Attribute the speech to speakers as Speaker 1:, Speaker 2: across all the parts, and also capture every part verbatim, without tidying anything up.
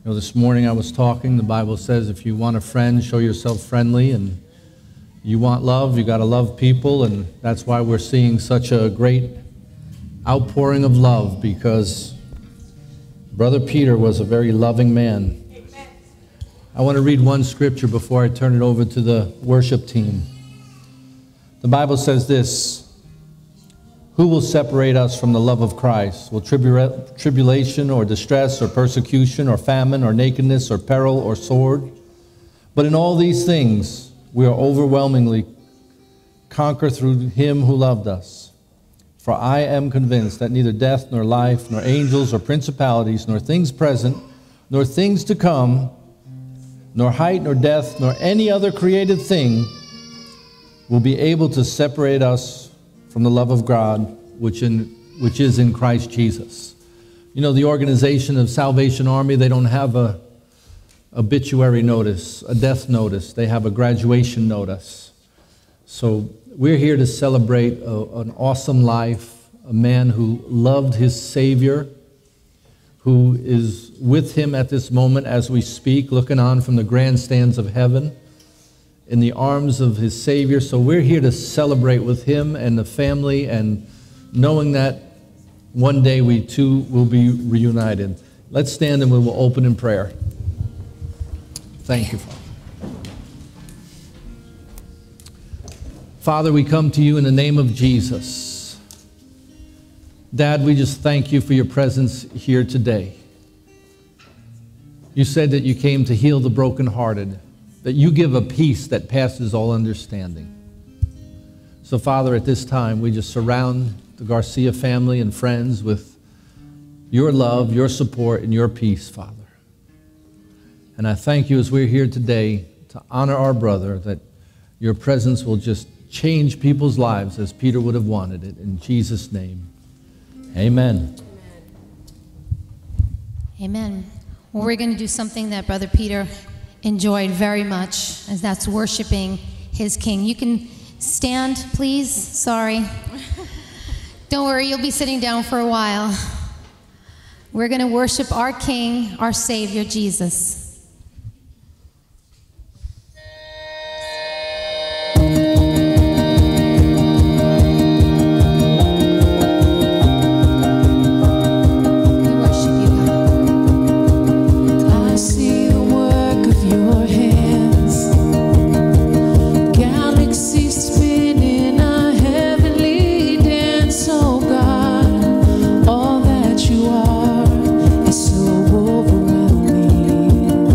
Speaker 1: You know, this morning I was talking, the Bible says if you want a friend, show yourself friendly, and you want love, you got to love people, and that's why we're seeing such a great outpouring of love, because Brother Peter was a very loving man. Amen. I want to read one scripture before I turn it over to the worship team. The Bible says this: who will separate us from the love of Christ? Will tribu- tribulation or distress or persecution or famine or nakedness or peril or sword? But in all these things we are overwhelmingly conquered through him who loved us. For I am convinced that neither death nor life, nor angels or principalities, nor things present, nor things to come, nor height nor depth, nor any other created thing will be able to separate us from the love of God, which in which is in Christ Jesus. You know, the organization of Salvation Army, they don't have a obituary notice, a death notice. They have a graduation notice. So we're here to celebrate a, an awesome life, a man who loved his Savior, who is with him at this moment as we speak, looking on from the grandstands of heaven, in the arms of his Savior. So we're here to celebrate with him and the family, and knowing that one day we too will be reunited. Let's stand and we will open in prayer. Thank you, Father. Father, we come to you in the name of Jesus. Dad, we just thank you for your presence here today. You said that you came to heal the brokenhearted, that you give a peace that passes all understanding. So, Father, at this time, we just surround the Garcia family and friends with your love, your support, and your peace, Father. And I thank you as we're here today to honor our brother, that your presence will just change people's lives as Peter would have wanted it. In Jesus' name, amen.
Speaker 2: Amen. Well, we're going to do something that Brother Peter enjoyed very much, as that's worshiping his King. You can stand, please. Sorry. Don't worry, you'll be sitting down for a while. We're going to worship our King, our Savior, Jesus.
Speaker 3: All that you are is so overwhelming.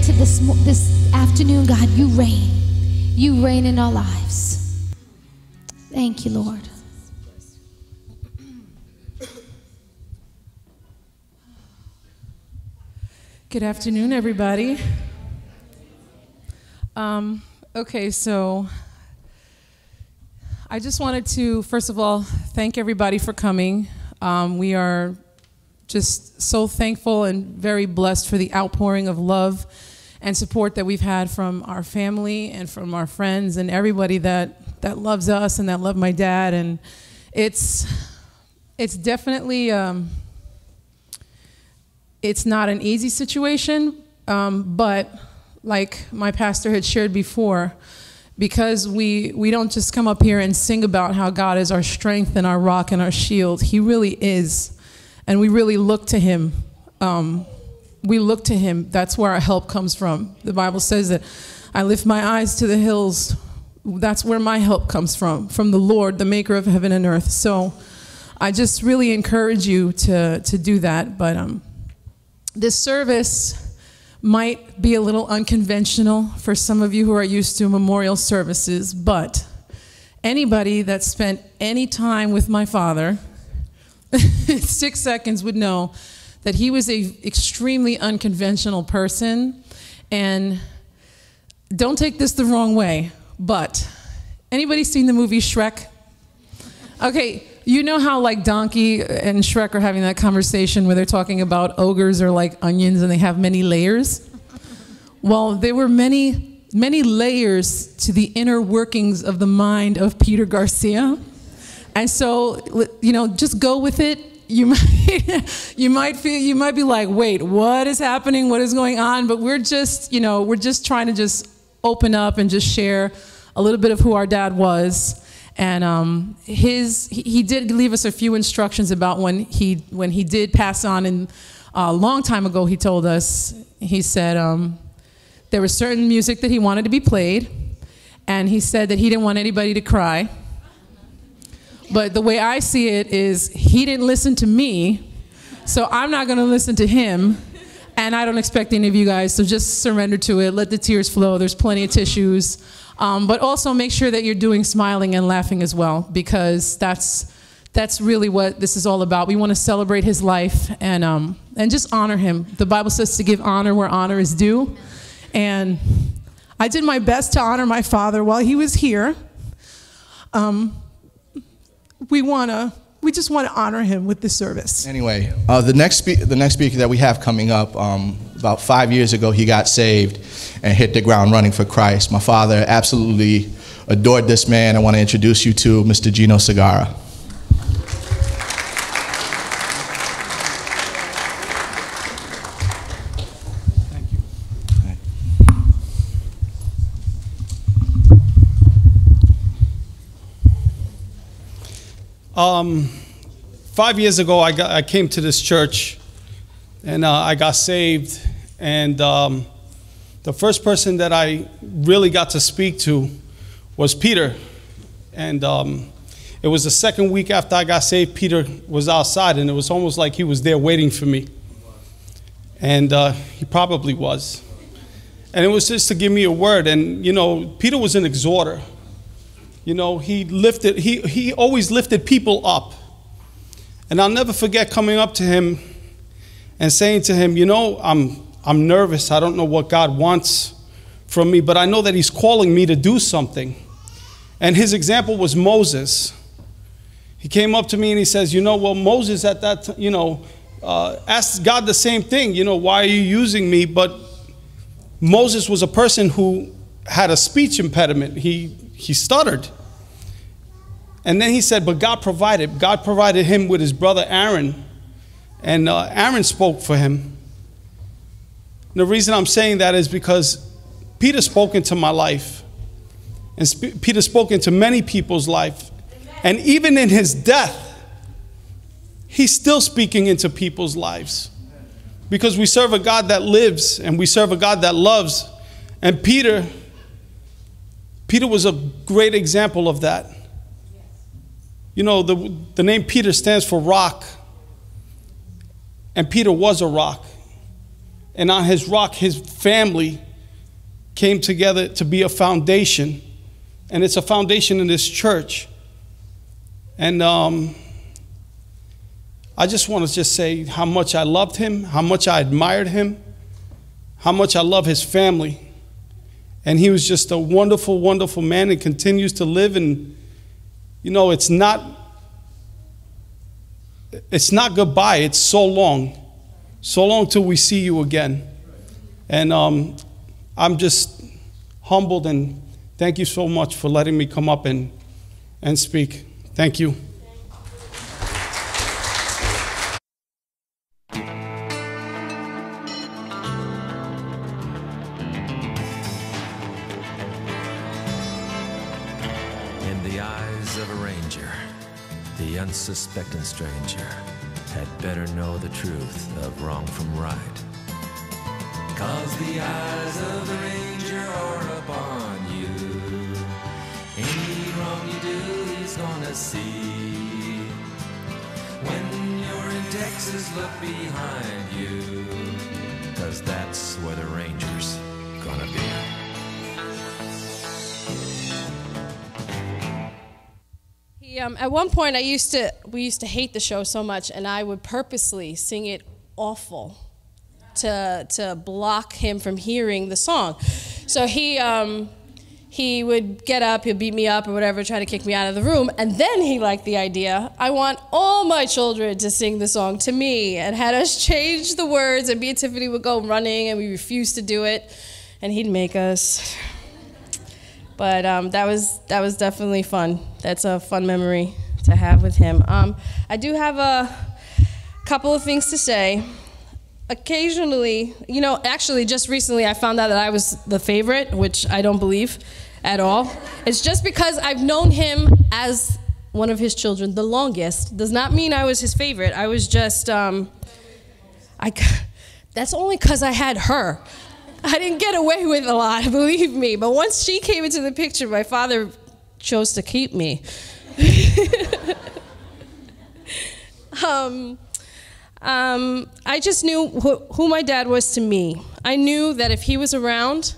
Speaker 2: to this, mo- this afternoon, God, you reign. You reign in our lives. Thank you, Lord.
Speaker 3: Good afternoon, everybody. Um, okay, so I just wanted to, first of all, thank everybody for coming. Um, we are just so thankful and very blessed for the outpouring of love and support that we've had from our family and from our friends and everybody that, that loves us and that love my dad. And it's, it's definitely... Um, It's not an easy situation, um, but like my pastor had shared before, because we, we don't just come up here and sing about how God is our strength and our rock and our shield. He really is, and we really look to him. Um, we look to him. That's where our help comes from. The Bible says that I lift my eyes to the hills. That's where my help comes from, from the Lord, the maker of heaven and earth. So I just really encourage you to, to do that. But um, this service might be a little unconventional for some of you who are used to memorial services, but anybody that spent any time with my father, six seconds would know that he was an extremely unconventional person. And don't take this the wrong way, but anybody seen the movie Shrek? Okay. You know how like Donkey and Shrek are having that conversation where they're talking about ogres are like onions and they have many layers? Well, there were many, many layers to the inner workings of the mind of Peter Garcia. And so, you know, just go with it. You might, you might feel, you might be like, wait, what is happening? What is going on? But we're just, you know, we're just trying to just open up and just share a little bit of who our dad was. And um, his he, he did leave us a few instructions about when he when he did pass on. And a long time ago, he told us, he said um, there was certain music that he wanted to be played, and he said that he didn't want anybody to cry. But the way I see it is he didn't listen to me, so I'm not going to listen to him. And I don't expect any of you guys, so just surrender to it. Let the tears flow. There's plenty of tissues. Um, but also make sure that you're doing smiling and laughing as well, because that's that's really what this is all about. We want to celebrate his life and um, and just honor him. The Bible says to give honor where honor is due. And I did my best to honor my father while he was here. Um, we wanna we just want to honor him with this service.
Speaker 4: Anyway, uh, the next spe- the next speaker that we have coming up, um, about five years ago, he got saved and hit the ground running for Christ. My father absolutely adored this man. I want to introduce you to Mister Gino Segarra.
Speaker 5: Thank you. Um, five years ago, I, got, I came to this church, and uh, I got saved. And um, the first person that I really got to speak to was Peter. And um, it was the second week after I got saved, Peter was outside, and it was almost like he was there waiting for me. And uh, he probably was. And it was just to give me a word. And, you know, Peter was an exhorter. You know, he lifted, he, he always lifted people up. And I'll never forget coming up to him and saying to him, you know, I'm I'm nervous. I don't know what God wants from me, but I know that he's calling me to do something. And his example was Moses. He came up to me and he says, you know, well, Moses at that time, you know, uh, asked God the same thing, you know, why are you using me? But Moses was a person who had a speech impediment. He, he stuttered. And then he said, but God provided. God provided him with his brother Aaron. And uh, Aaron spoke for him. And the reason I'm saying that is because Peter spoke into my life. And Sp- Peter spoke into many people's life. And even in his death, he's still speaking into people's lives. Because we serve a God that lives, and we serve a God that loves. And Peter, Peter was a great example of that. You know, the, the name Peter stands for rock. And Peter was a rock. And on his rock, his family came together to be a foundation. And it's a foundation in this church. And um, I just want to just say how much I loved him, how much I admired him, how much I love his family. And he was just a wonderful, wonderful man and continues to live. And, you know, it's not, it's not goodbye. It's so long. So long till we see you again. And um, I'm just humbled, and thank you so much for letting me come up and, and speak. Thank you.
Speaker 6: In the eyes of a ranger, the unsuspecting stranger had better know the truth of wrong from right. 'Cause the eyes of the ranger are upon you. Any wrong you do, he's gonna see. When you're in Texas, look behind you, 'cause that's where the ranger's gonna be.
Speaker 7: He, um, at one point, I used to, we used to hate the show so much, and I would purposely sing it awful to to block him from hearing the song. So he um, he would get up, he'd beat me up or whatever, try to kick me out of the room, and then he liked the idea. I want all my children to sing the song to me, and had us change the words, and me and Tiffany would go running, and we refused to do it, and he'd make us. But um, that was that was definitely fun. That's a fun memory to have with him. Um, I do have a couple of things to say. Occasionally, you know, actually just recently I found out that I was the favorite, which I don't believe at all. It's just because I've known him as one of his children the longest. Does not mean I was his favorite. I was just, um, I, that's only because I had her. I didn't get away with a lot, believe me. But once she came into the picture, my father chose to keep me. um, um, I just knew who, who my dad was to me. I knew that if he was around,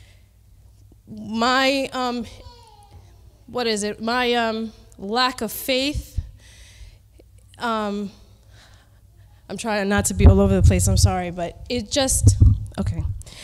Speaker 7: my, um, what is it, my um, lack of faith, um, I'm trying not to be all over the place, I'm sorry, but it just, okay.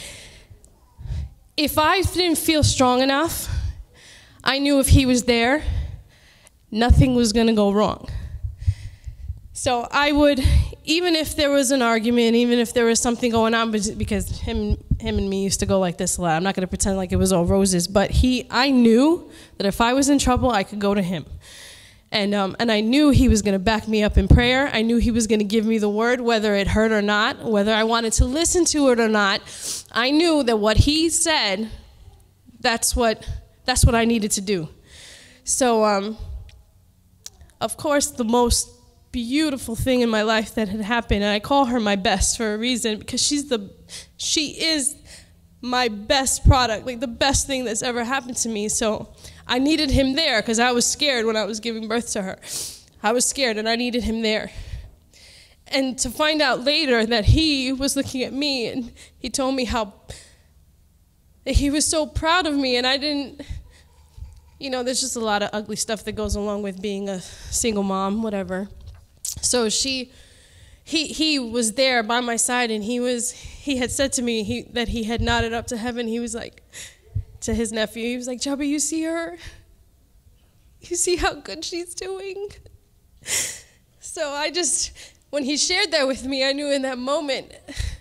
Speaker 7: If I didn't feel strong enough, I knew if he was there, nothing was gonna go wrong. So I would, even if there was an argument, even if there was something going on, because him, him and me used to go like this a lot. I'm not gonna pretend like it was all roses, but he, I knew that if I was in trouble, I could go to him. And, um, and I knew he was gonna back me up in prayer. I knew he was gonna give me the word, whether it hurt or not, whether I wanted to listen to it or not. I knew that what he said, that's what, that's what I needed to do. So, um, of course, the most beautiful thing in my life that had happened, and I call her my best for a reason, because she's the, she is my best product, like the best thing that's ever happened to me. So I needed him there because I was scared when I was giving birth to her. I was scared and I needed him there. And to find out later that he was looking at me and he told me how he was so proud of me, and I didn't, you know, there's just a lot of ugly stuff that goes along with being a single mom, whatever. So she, he, he was there by my side, and he was, he had said to me he, that he had nodded up to heaven. He was like, to his nephew, he was like, Chubby, you see her? You see how good she's doing? So I just, when he shared that with me, I knew in that moment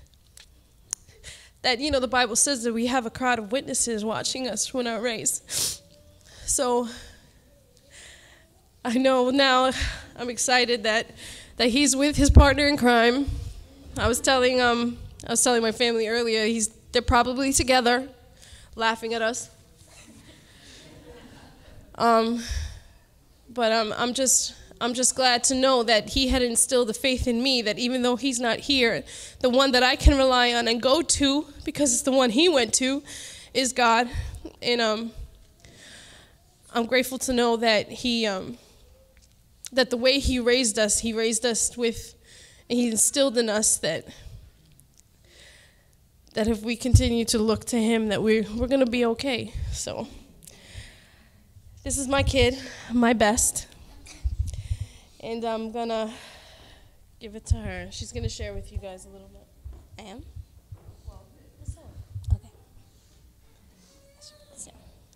Speaker 7: that, you know, the Bible says that we have a crowd of witnesses watching us when our race. So I know now, I'm excited that that he's with his partner in crime. I was telling um I was telling my family earlier, he's they're probably together, laughing at us. Um, but um, I'm just I'm just glad to know that he had instilled the faith in me that even though he's not here, the one that I can rely on and go to, because it's the one he went to, is God. And um, I'm grateful to know that he um, that the way he raised us, he raised us with, and he instilled in us that that if we continue to look to him, that we're, we're going to be okay. So this is my kid, my best. And I'm going to give it to her. She's going to share with you guys a little bit.
Speaker 8: I am?
Speaker 7: Well, listen.
Speaker 8: Okay. So.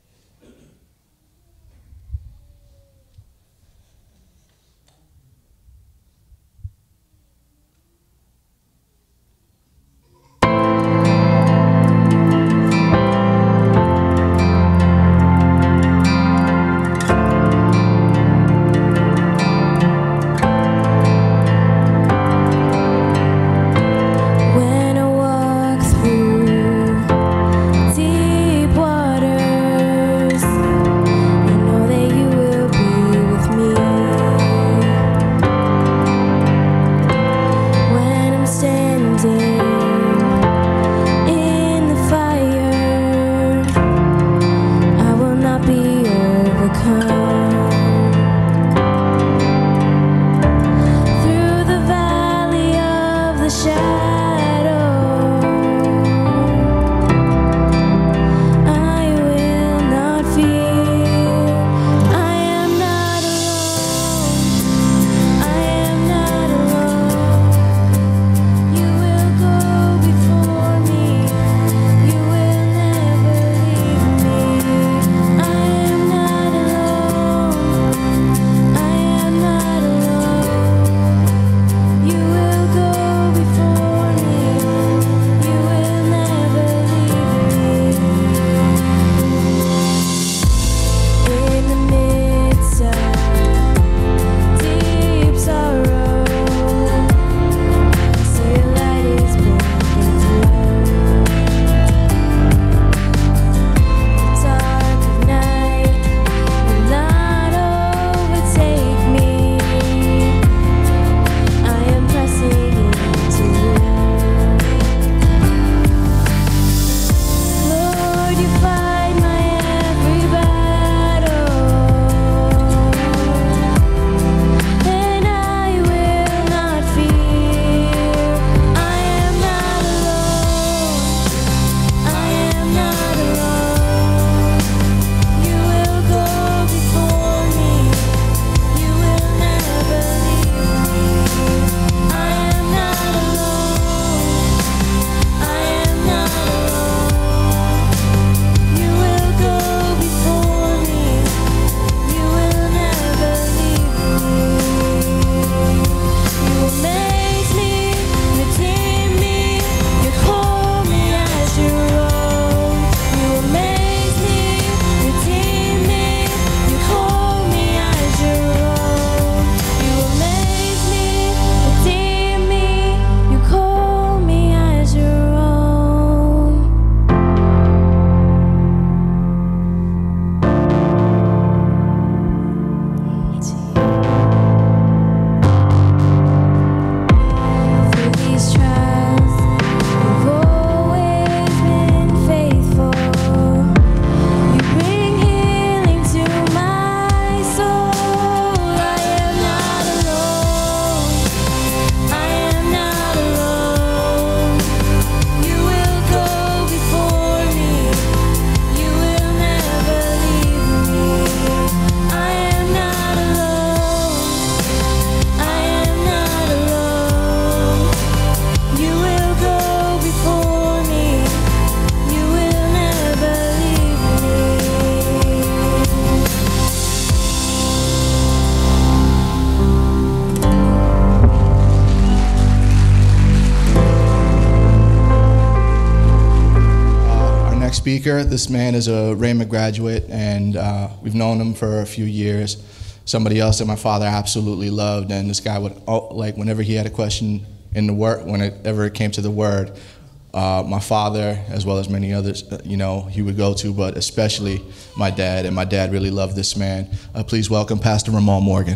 Speaker 4: speaker. This man is a Rhema graduate, and uh, we've known him for a few years. Somebody else that my father absolutely loved, and this guy would, like, whenever he had a question in the word, whenever it came to the word, uh, my father, as well as many others, uh, you know, he would go to, but especially my dad, and my dad really loved this man. Uh, please welcome Pastor Ramon Morgan.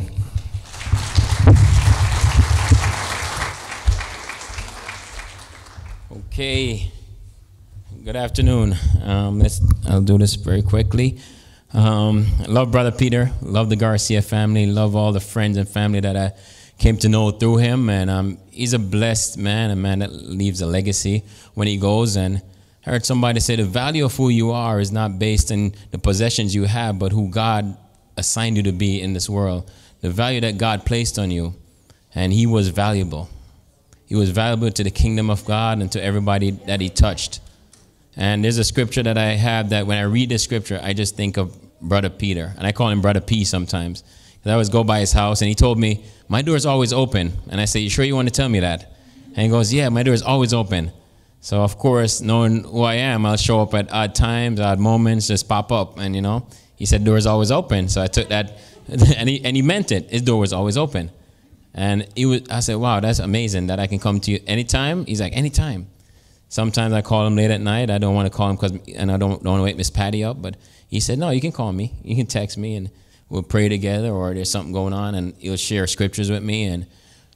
Speaker 9: Okay, good afternoon. Um, let's, I'll do this very quickly. Um, I love Brother Peter, love the Garcia family, love all the friends and family that I came to know through him, and um, he's a blessed man, a man that leaves a legacy when he goes. And I heard somebody say the value of who you are is not based in the possessions you have, but who God assigned you to be in this world. The value that God placed on you, and he was valuable. He was valuable to the kingdom of God and to everybody that he touched. And there's a scripture that I have that when I read this scripture, I just think of Brother Peter, and I call him Brother P sometimes. I always go by his house, and he told me, my door is always open. And I say, you sure you want to tell me that? And he goes, yeah, my door is always open. So, of course, knowing who I am, I'll show up at odd times, odd moments, just pop up. And, you know, he said, door is always open. So I took that, and he, and he meant it. His door was always open. And he was, I said, wow, that's amazing that I can come to you anytime. He's like, anytime. Sometimes I call him late at night. I don't want to call him because, and I don't, don't want to wake Miss Patty up. But he said, no, you can call me. You can text me, and we'll pray together, or there's something going on, and he'll share scriptures with me. And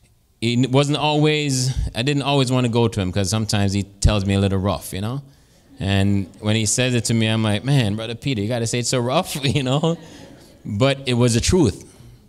Speaker 9: it wasn't always, I didn't always want to go to him because sometimes he tells me a little rough, you know. And when he says it to me, I'm like, man, Brother Peter, you got to say it so rough, you know. But it was the truth.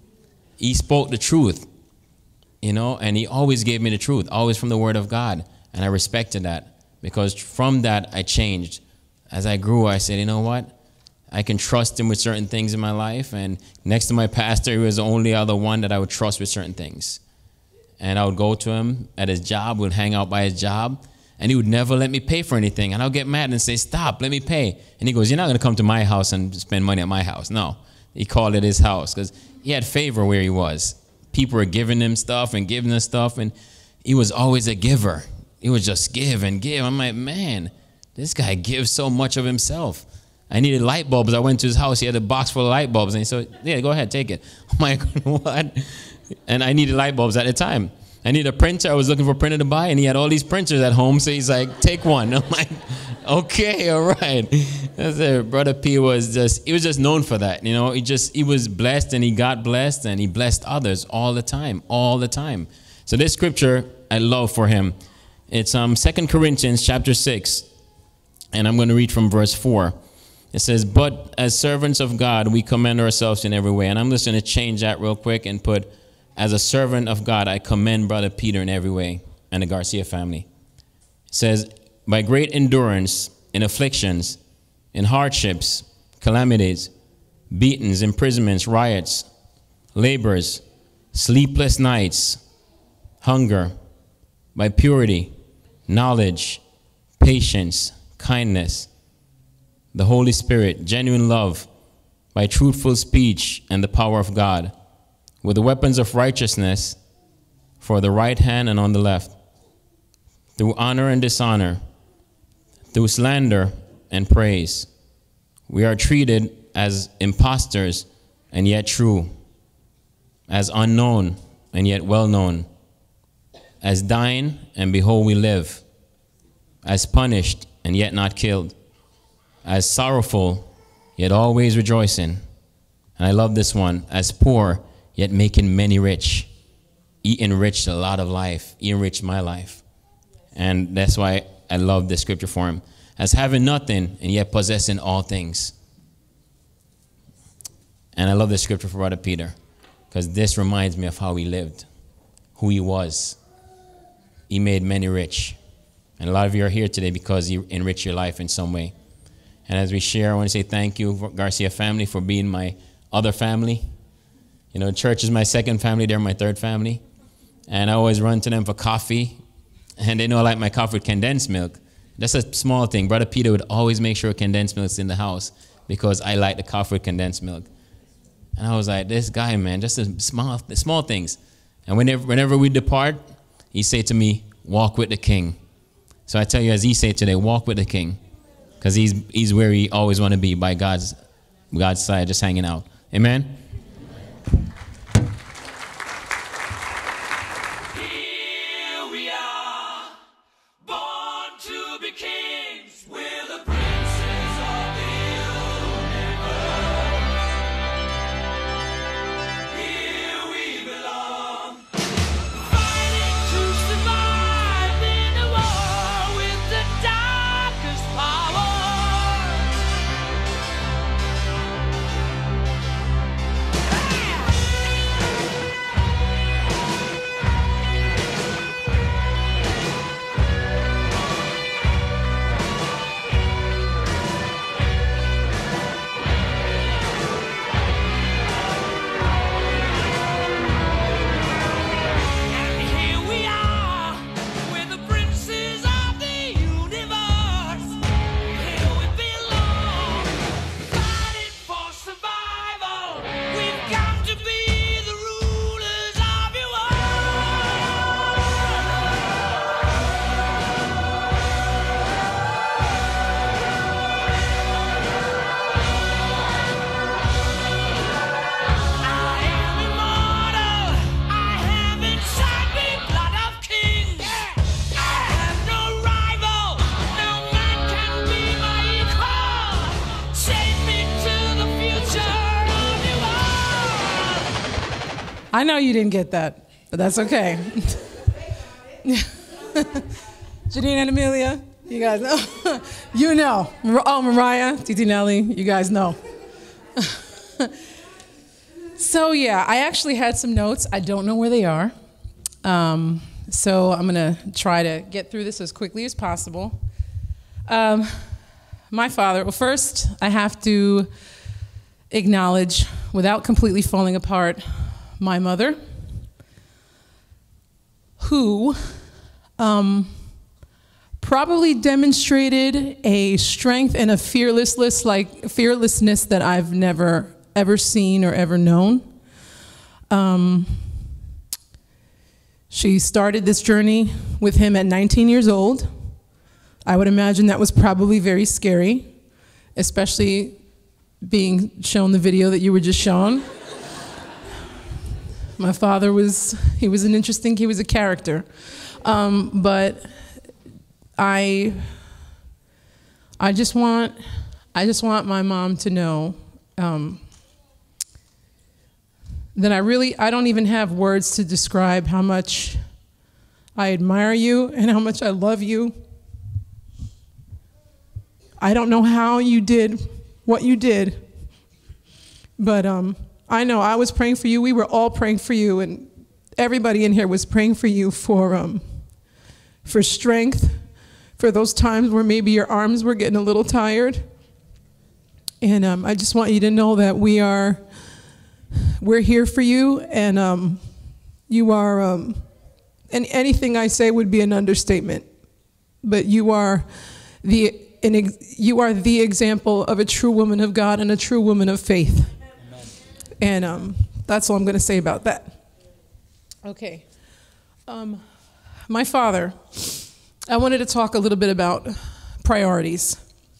Speaker 9: He spoke the truth, you know, and he always gave me the truth, always from the Word of God. And I respected that because from that I changed. As I grew, I said, you know what? I can trust him with certain things in my life. And next to my pastor, he was the only other one that I would trust with certain things. And I would go to him at his job, would hang out by his job, and he would never let me pay for anything. And I would get mad and say, stop, let me pay. And he goes, you're not going to come to my house and spend money at my house. No, he called it his house because he had favor where he was. People were giving him stuff and giving him stuff, and he was always a giver. He would just give and give. I'm like, man, this guy gives so much of himself. I needed light bulbs. I went to his house. He had a box full of light bulbs. And he said, yeah, go ahead, take it. I'm like, what? And I needed light bulbs at the time. I needed a printer. I was looking for a printer to buy, and he had all these printers at home. So he's like, take one. I'm like, okay, all right. That's it. Brother P was just, he was just known for that. You know, he just, he was blessed, and he got blessed, and he blessed others all the time, all the time. So this scripture I love for him. It's um, Second Corinthians chapter six, and I'm going to read from verse four. It says, but as servants of God, we commend ourselves in every way. And I'm just going to change that real quick and put, as a servant of God, I commend Brother Peter in every way and the Garcia family. It says, by great endurance in afflictions, in hardships, calamities, beatings, imprisonments, riots, labors, sleepless nights, hunger, by purity, knowledge, patience, kindness, the Holy Spirit, genuine love, by truthful speech and the power of God, with the weapons of righteousness for the right hand and on the left, through honor and dishonor, through slander and praise. We are treated as impostors and yet true, as unknown and yet well known, as dying and behold we live, as punished and yet not killed, as sorrowful, yet always rejoicing. And I love this one. As poor, yet making many rich. He enriched a lot of life. He enriched my life. And that's why I love this scripture for him. As having nothing, and yet possessing all things. And I love this scripture for Brother Peter, because this reminds me of how he lived, who he was. He made many rich. And a lot of you are here today because he enriched your life in some way. And as we share, I want to say thank you, Garcia family, for being my other family. You know, church is my second family. They're my third family. And I always run to them for coffee. And they know I like my coffee with condensed milk. That's a small thing. Brother Peter would always make sure condensed milk's in the house because I like the coffee with condensed milk. And I was like, this guy, man, just the small, the small things. And whenever, whenever we depart, he say to me, walk with the king. So I tell you, as he said today, walk with the king. Because he's, he's where he always want to be, by God's, God's side, just hanging out. Amen?
Speaker 6: Here we are, born to be kings. We're the princes of the universe. Here we belong, fighting to survive in a war with the darkest power.
Speaker 3: I know you didn't get that, but that's okay. Janine and Amelia, you guys know. You know. Oh, Mariah, Titi Nelly, you guys know. So yeah, I actually had some notes. I don't know where they are. Um, so I'm gonna try to get through this as quickly as possible. Um, my father, well first I have to acknowledge, without completely falling apart, my mother, who um, probably demonstrated a strength and a fearlessness, like fearlessness that I've never ever seen or ever known. Um, she started this journey with him at nineteen years old. I would imagine that was probably very scary, especially being shown the video that you were just shown. My father was, he was an interesting, he was a character. Um, but I, I just want, I just want my mom to know um, that I really, I don't even have words to describe how much I admire you and how much I love you. I don't know how you did what you did, but um, I know I was praying for you. We were all praying for you, and everybody in here was praying for you for um, for strength, for those times where maybe your arms were getting a little tired. And um, I just want you to know that we are, we're here for you, and um, you are, um, and anything I say would be an understatement, but you are the, an ex you are the example of a true woman of God and a true woman of faith. Amen. And um, that's all I'm going to say about that. Okay. Um, my father, I wanted to talk a little bit about priorities.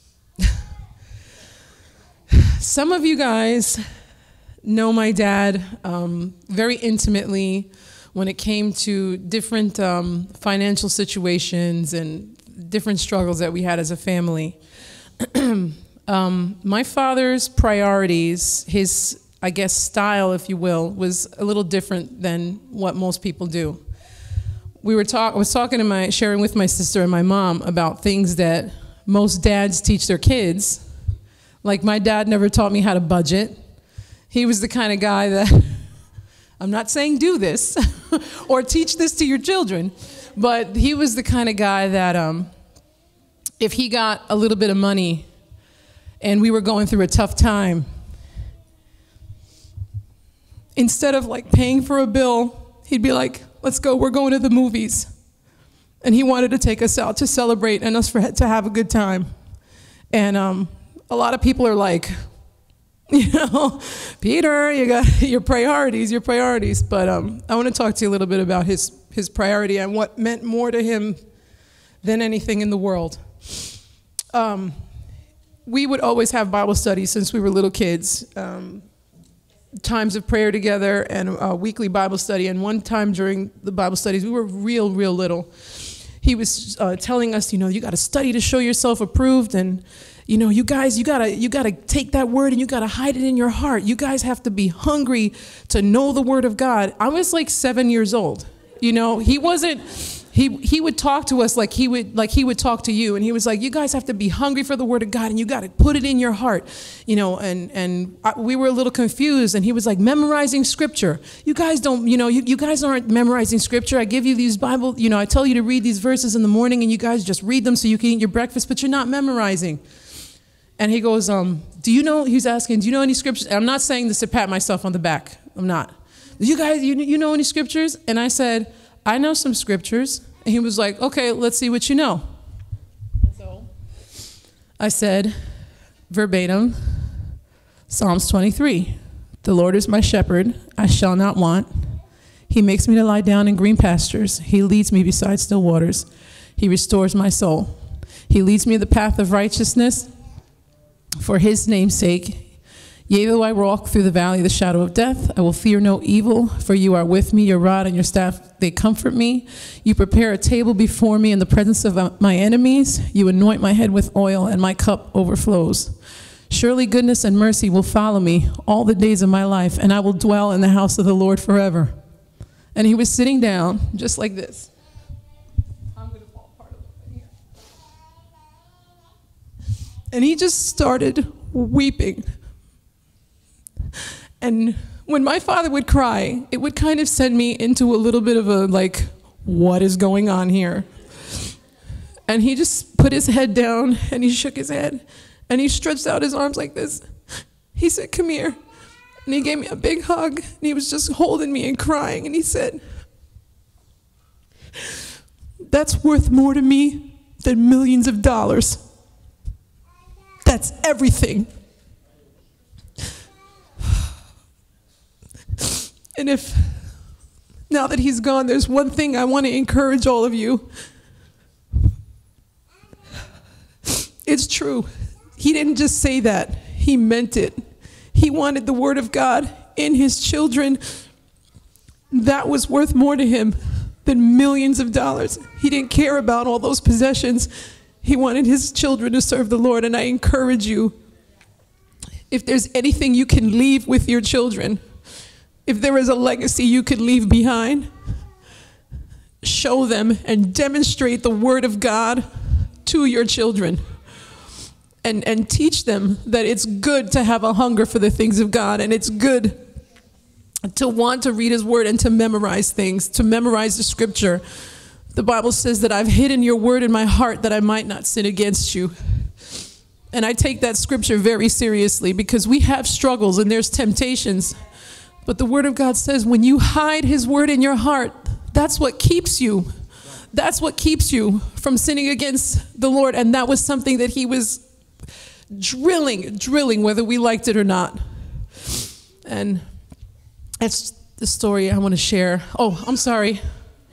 Speaker 3: Some of you guys know my dad um, very intimately when it came to different um, financial situations and different struggles that we had as a family. um, my father's priorities, his, I guess, style, if you will, was a little different than what most people do. We were talk, I was talking to my, sharing with my sister and my mom about things that most dads teach their kids. Like, my dad never taught me how to budget. He was the kind of guy that, I'm not saying do this or teach this to your children, but he was the kind of guy that um, if he got a little bit of money and we were going through a tough time, instead of like paying for a bill, he'd be like, let's go, we're going to the movies. And he wanted to take us out to celebrate and us for, to have a good time. And um, a lot of people are like, you know, Peter, you got your priorities, your priorities. But um, I want to talk to you a little bit about his, his priority and what meant more to him than anything in the world. Um, we would always have Bible studies since we were little kids, um, times of prayer together and a weekly Bible study. And one time during the Bible studies, we were real, real little. He was uh, telling us, you know, you got to study to show yourself approved, and you know, you guys, you gotta, you gotta take that word and you gotta hide it in your heart. You guys have to be hungry to know the word of God. I was like seven years old. You know, he wasn't. He he would talk to us like he would like he would talk to you, and he was like, you guys have to be hungry for the word of God, and you got to put it in your heart. You know, and and I, we were a little confused, and he was like, memorizing scripture. You guys don't, you know, you, you guys aren't memorizing scripture. I give you these Bible, you know, I tell you to read these verses in the morning, and you guys just read them so you can eat your breakfast, but you're not memorizing. And he goes, um, do you know, he's asking, do you know any scriptures? And I'm not saying this to pat myself on the back. I'm not. You guys, you, you know any scriptures? And I said, I know some scriptures. And he was like, okay, let's see what you know. So I said, verbatim, Psalms twenty-three. The Lord is my shepherd, I shall not want. He makes me to lie down in green pastures. He leads me beside still waters. He restores my soul. He leads me in the path of righteousness for his name's sake. Yea, though I walk through the valley of the shadow of death, I will fear no evil, for you are with me. Your rod and your staff, they comfort me. You prepare a table before me in the presence of my enemies. You anoint my head with oil, and my cup overflows. Surely goodness and mercy will follow me all the days of my life, and I will dwell in the house of the Lord forever. And he was sitting down just like this. I'm going to fall apart a little bit here. And he just started weeping. And when my father would cry, it would kind of send me into a little bit of a, like, what is going on here? And he just put his head down, and he shook his head, and he stretched out his arms like this. He said, come here. And he gave me a big hug, and he was just holding me and crying, and he said, that's worth more to me than millions of dollars. That's everything. And if, now that he's gone, there's one thing I want to encourage all of you. It's true. He didn't just say that. He meant it. He wanted the word of God in his children. That was worth more to him than millions of dollars. He didn't care about all those possessions. He wanted his children to serve the Lord. And I encourage you, if there's anything you can leave with your children, if there is a legacy you could leave behind, show them and demonstrate the word of God to your children. And, and teach them that it's good to have a hunger for the things of God, and it's good to want to read his word and to memorize things, to memorize the scripture. The Bible says that I've hidden your word in my heart that I might not sin against you. And I take that scripture very seriously because we have struggles and there's temptations. But the word of God says when you hide his word in your heart, that's what keeps you. That's what keeps you from sinning against the Lord. And that was something that he was drilling, drilling, whether we liked it or not. And that's the story I want to share. Oh, I'm sorry.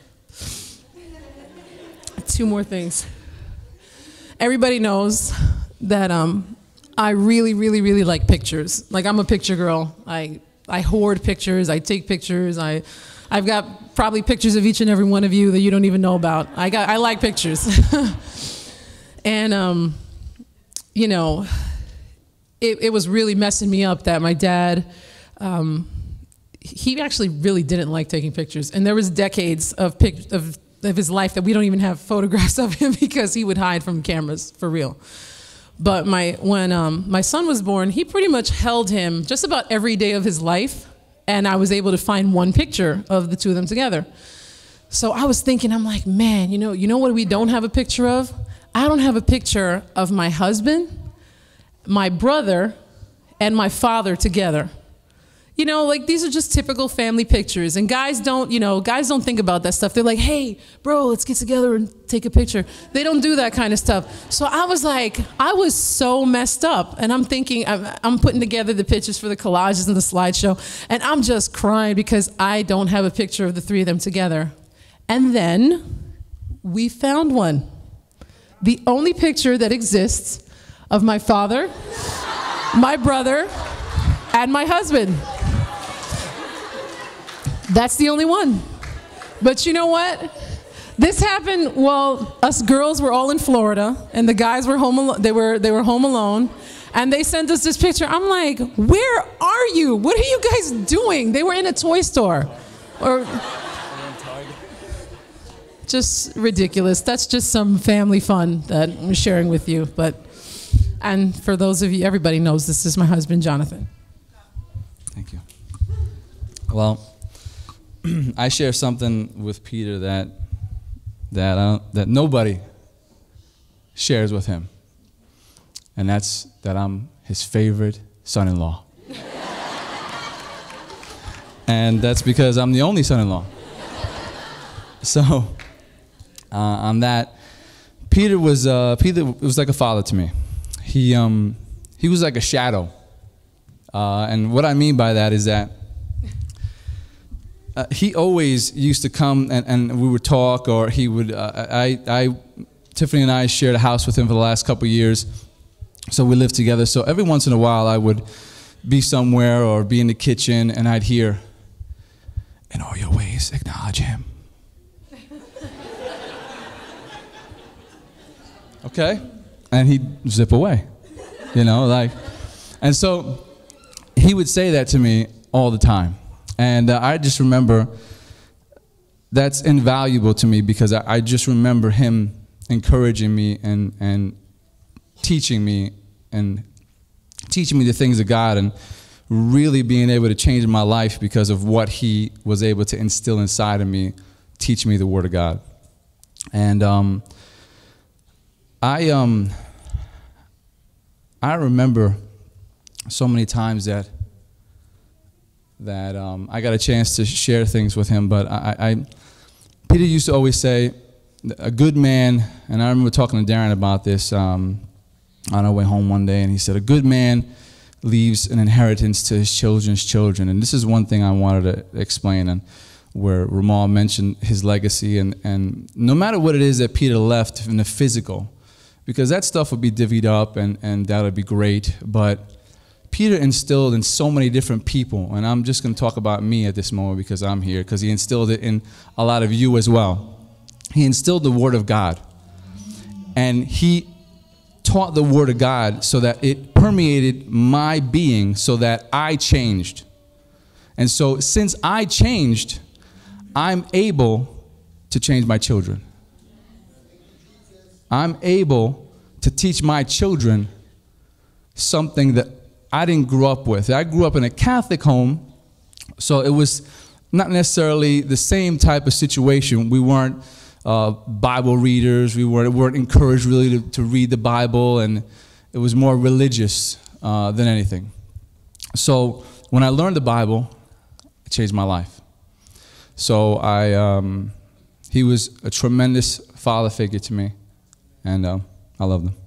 Speaker 3: Two more things. Everybody knows that um, I really, really, really like pictures. Like, I'm a picture girl. I I hoard pictures. I take pictures. I I've got probably pictures of each and every one of you that you don't even know about. I got I like pictures. And um. You know, it, it was really messing me up that my dad, um, he actually really didn't like taking pictures. And there was decades of, pic of, of his life that we don't even have photographs of him because he would hide from cameras, for real. But my, when um, my son was born, he pretty much held him just about every day of his life. And I was able to find one picture of the two of them together. So I was thinking, I'm like, man, you know, you know what we don't have a picture of? I don't have a picture of my husband, my brother, and my father together. You know, like, these are just typical family pictures. And guys don't, you know, guys don't think about that stuff. They're like, hey, bro, let's get together and take a picture. They don't do that kind of stuff. So I was like, I was so messed up. And I'm thinking, I'm, I'm putting together the pictures for the collages and the slideshow. And I'm just crying because I don't have a picture of the three of them together. And then we found one. The only picture that exists of my father, my brother, and my husband. That's the only one. But you know what? This happened while us girls were all in Florida, and the guys were home alone. They were they were home alone, and they sent us this picture. I'm like, where are you? What are you guys doing? They were in a toy store, or. Just ridiculous. That's just some family fun that I'm sharing with you. But, and for those of you, everybody knows this is my husband, Jonathan.
Speaker 8: Thank you. Well, I share something with Peter that that uh, that nobody shares with him, and that's that I'm his favorite son-in-law, and that's because I'm the only son-in-law. So. Uh, on that, Peter was uh, Peter was like a father to me. He um, he was like a shadow, uh, and what I mean by that is that uh, he always used to come and, and we would talk, or he would. Uh, I I Tiffany and I shared a house with him for the last couple of years, so we lived together. So every once in a while, I would be somewhere or be in the kitchen, and I'd hear, "In all your ways, acknowledge him." Okay, and he'd zip away, you know, like, And so he would say that to me all the time. And uh, I just remember that's invaluable to me because I, I just remember him encouraging me and, and teaching me and teaching me the things of God and really being able to change my life because of what he was able to instill inside of me, teach me the Word of God. And um, I, um, I remember so many times that that um, I got a chance to share things with him, but I, I, Peter used to always say, a good man, and I remember talking to Darren about this um, on our way home one day, and he said, a good man leaves an inheritance to his children's children. And this is one thing I wanted to explain, and where Ramal mentioned his legacy, and, and no matter what it is that Peter left in the physical, because that stuff would be divvied up, and, and that would be great, but Peter instilled in so many different people, and I'm just going to talk about me at this moment because I'm here, because he instilled it in a lot of you as well. He instilled the Word of God, and he taught the Word of God so that it permeated my being so that I changed. And so since I changed, I'm able to change my children. I'm able to teach my children something that I didn't grow up with. I grew up in a Catholic home, so it was not necessarily the same type of situation. We weren't uh, Bible readers. We weren't, weren't encouraged really to, to read the Bible, and it was more religious uh, than anything. So when I learned the Bible, it changed my life. So I, um, he was a tremendous father figure to me, and uh, I love him.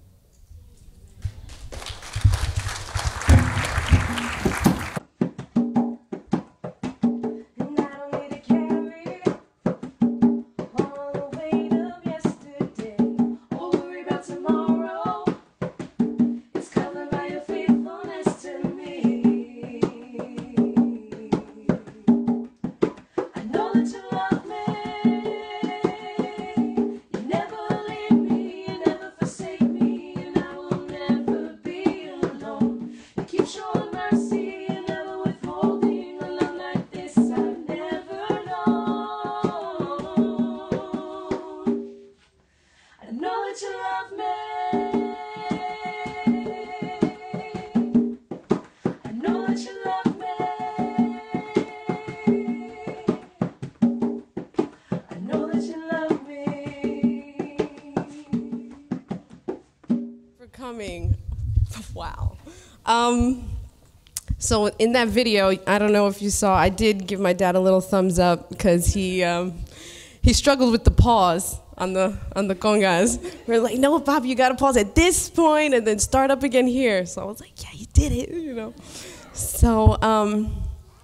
Speaker 7: Wow. Um, so in that video, I don't know if you saw, I did give my dad a little thumbs up because he um, he struggled with the pause on the on the congas. We're like, no, Bob, you gotta pause at this point and then start up again here. So I was like, yeah, you did it, you know. So um,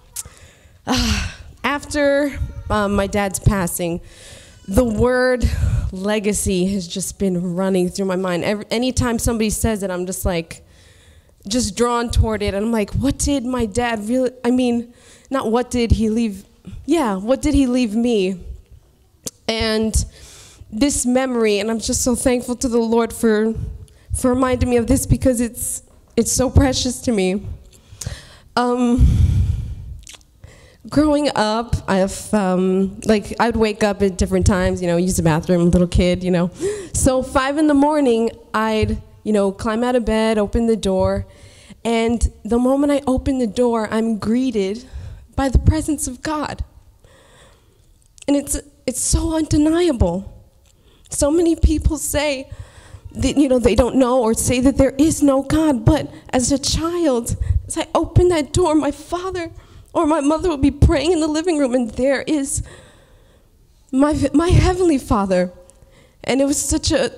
Speaker 7: uh, after um, my dad's passing, the word legacy has just been running through my mind. Every, anytime somebody says it, I'm just like, just drawn toward it. And I'm like, what did my dad really, I mean, not what did he leave, yeah, what did he leave me? And this memory, and I'm just so thankful to the Lord for, for reminding me of this because it's, it's so precious to me. Um, Growing up, I've, um, like, I'd wake up at different times, you know, use the bathroom, little kid, you know. So five in the morning, I'd, you know, climb out of bed, open the door, and the moment I open the door, I'm greeted by the presence of God. And it's, it's so undeniable. So many people say that, you know, they don't know or say that there is no God, but as a child, as I open that door, my father or my mother would be praying in the living room, and there is my, my Heavenly Father. And it was such a,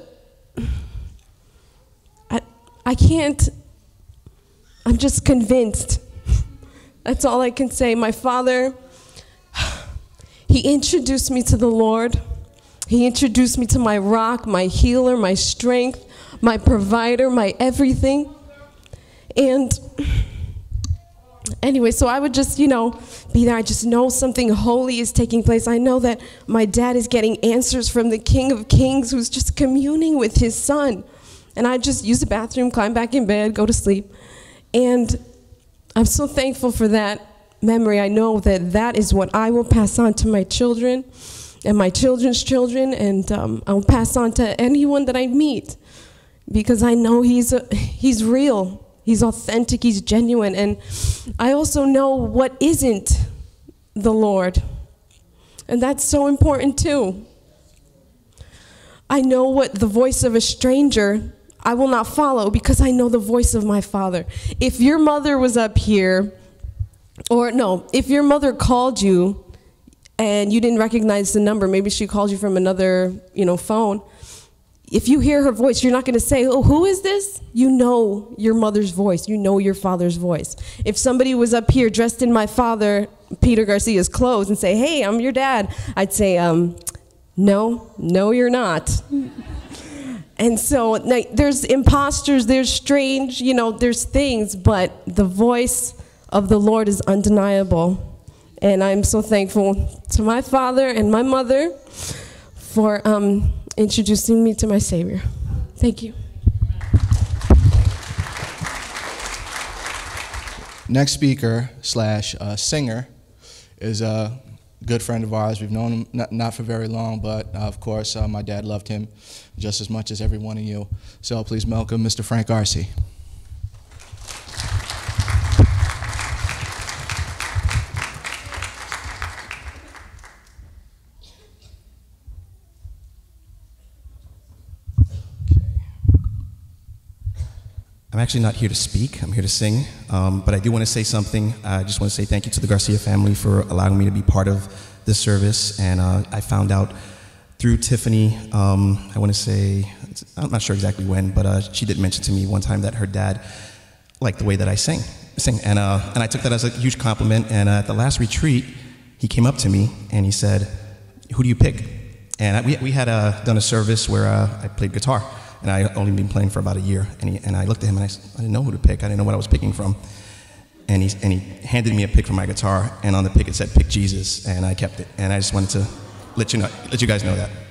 Speaker 7: I, I can't, I'm just convinced. That's all I can say. My father, he introduced me to the Lord. He introduced me to my rock, my healer, my strength, my provider, my everything. And anyway, so I would just, you know, be there. I just know something holy is taking place. I know that my dad is getting answers from the King of Kings who's just communing with his son. And I just use the bathroom, climb back in bed, go to sleep.
Speaker 10: And I'm so thankful for that memory. I know that that is what I will pass on to my children and my children's children, and um, I'll pass on to anyone that I meet, because I know he's, a, he's real, he's authentic, he's genuine, and I also know what isn't the Lord, and that's so important too. I know what the voice of a stranger I will not follow, because I know the voice of my Father. If your mother was up here, or no, if your mother called you and you didn't recognize the number, maybe she called you from another, you know, phone. If you hear her voice, you're not going to say, oh, who is this? You know your mother's voice. You know your father's voice. If somebody was up here dressed in my father, Peter Garcia's clothes, and say, hey, I'm your dad, I'd say, um, no, no, you're not. And so like, there's imposters, there's strange, you know, there's things, but the voice of the Lord is undeniable. And I'm so thankful to my father and my mother for um, introducing me to my Savior. Thank you.
Speaker 4: Next speaker slash uh, singer is a good friend of ours. We've known him not, not for very long, but uh, of course uh, my dad loved him just as much as every one of you. So please welcome Mister Frank Arce.
Speaker 11: I'm actually not here to speak, I'm here to sing, um, but I do want to say something. I just want to say thank you to the Garcia family for allowing me to be part of this service, and uh, I found out through Tiffany, um, I want to say, I'm not sure exactly when, but uh, she did mention to me one time that her dad liked the way that I sing, sing. And, uh, and I took that as a huge compliment, and uh, at the last retreat, he came up to me and he said, who do you pick? And I, we, we had uh, done a service where uh, I played guitar. And I had only been playing for about a year. And, he, and I looked at him and I, I didn't know who to pick. I didn't know what I was picking from. And he, and he handed me a pick for my guitar. And on the pick it said, pick Jesus. And I kept it. And I just wanted to let you know, let you guys know that.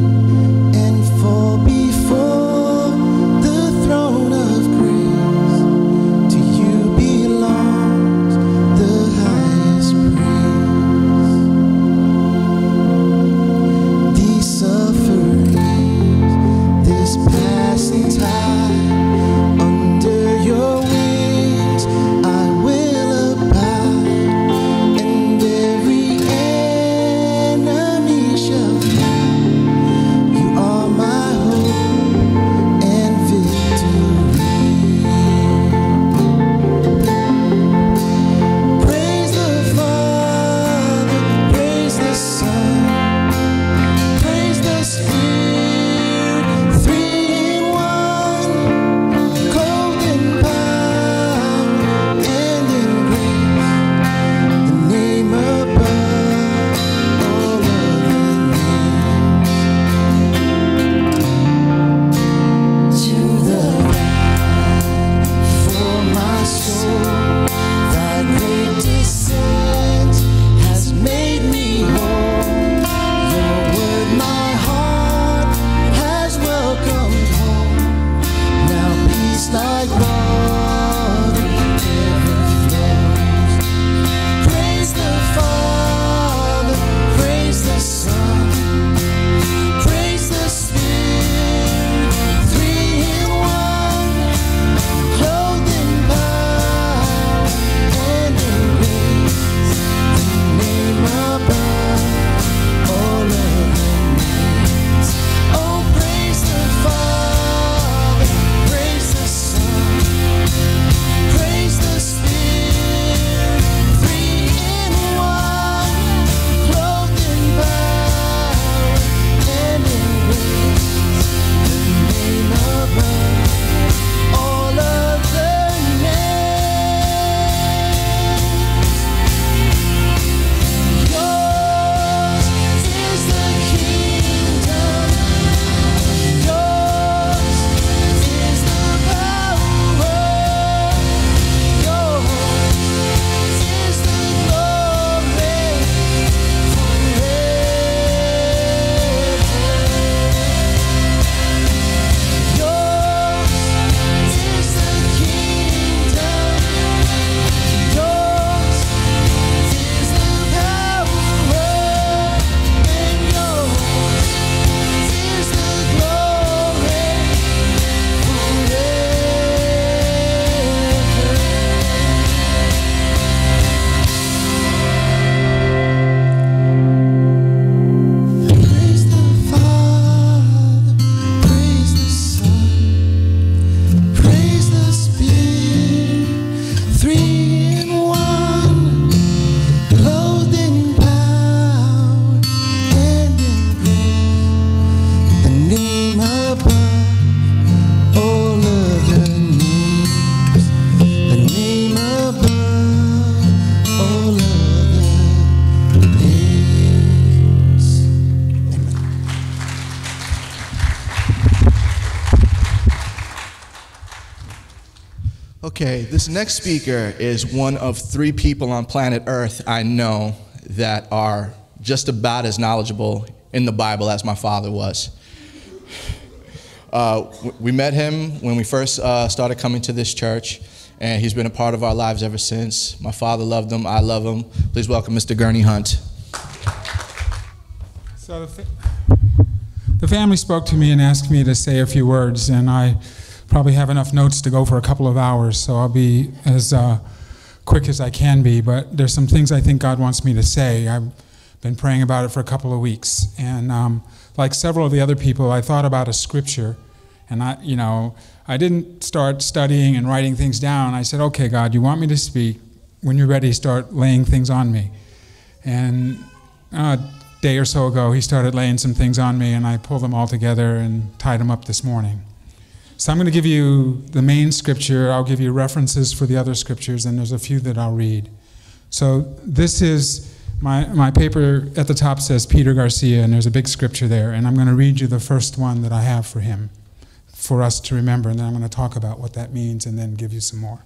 Speaker 12: Before the throne of grace.
Speaker 4: Okay, this next speaker is one of three people on planet Earth I know that are just about as knowledgeable in the Bible as my father was. Uh, we met him when we first uh, started coming to this church, and he's been a part of our lives ever since. My father loved him, I love him. Please welcome Mister Gurney Hunt.
Speaker 12: So the, fa the family spoke to me and asked me to say a few words, and I probably have enough notes to go for a couple of hours, so I'll be as uh, quick as I can be, but there's some things I think God wants me to say. I've been praying about it for a couple of weeks, and um, like several of the other people, I thought about a scripture, and I, you know, I didn't start studying and writing things down. I said, okay, God, you want me to speak. When you're ready, start laying things on me. And uh, a day or so ago, he started laying some things on me, and I pulled them all together and tied them up this morning. So I'm going to give you the main scripture. I'll give you references for the other scriptures, and there's a few that I'll read. So this is, my, my paper at the top says Peter Garcia, and there's a big scripture there, and I'm going to read you the first one that I have for him, for us to remember, and then I'm going to talk about what that means and then give you some more.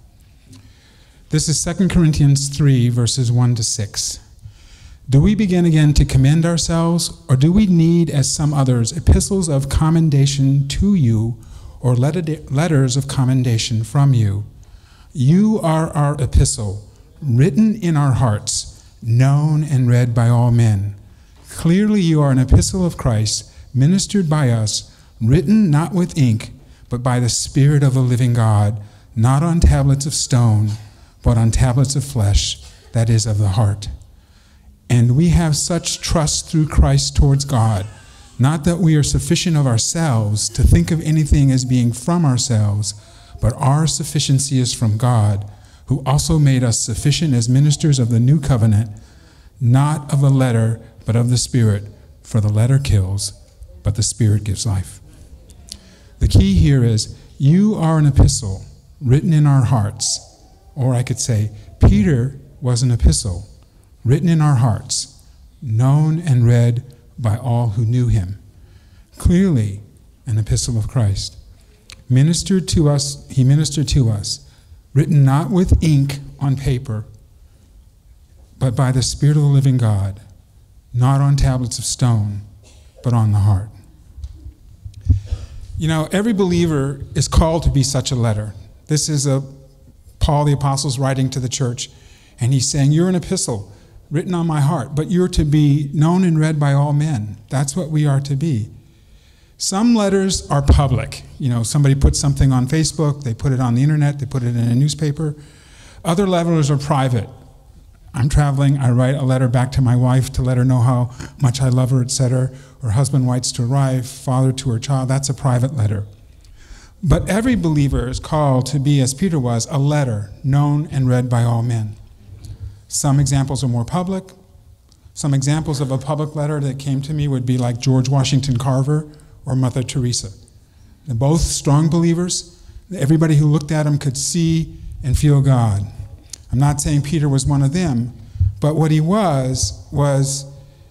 Speaker 12: This is Second Corinthians three, verses one to six. Do we begin again to commend ourselves, or do we need, as some others, epistles of commendation to you, or letters of commendation from you? You are our epistle, written in our hearts, known and read by all men. Clearly you are an epistle of Christ, ministered by us, written not with ink, but by the Spirit of the living God, not on tablets of stone, but on tablets of flesh, that is, of the heart. And we have such trust through Christ towards God, not that we are sufficient of ourselves to think of anything as being from ourselves, but our sufficiency is from God, who also made us sufficient as ministers of the new covenant, not of the letter, but of the Spirit. For the letter kills, but the Spirit gives life. The key here is, you are an epistle written in our hearts. Or I could say, Peter was an epistle written in our hearts, known and read by all who knew him. Clearly, an epistle of Christ. Ministered to us, he ministered to us, written not with ink on paper, but by the Spirit of the living God, not on tablets of stone, but on the heart. You know, every believer is called to be such a letter. This is a Paul the Apostle's writing to the church, and he's saying, you're an epistle written on my heart, but you're to be known and read by all men. That's what we are to be. Some letters are public. You know, somebody puts something on Facebook, they put it on the internet, they put it in a newspaper. Other letters are private. I'm traveling, I write a letter back to my wife to let her know how much I love her, et cetera. Or husband writes to a wife, father to her child. That's a private letter. But every believer is called to be, as Peter was, a letter known and read by all men. Some examples are more public. Some examples of a public letter that came to me would be like George Washington Carver or Mother Teresa. They're both strong believers. Everybody who looked at them could see and feel God. I'm not saying Peter was one of them, but what he was, was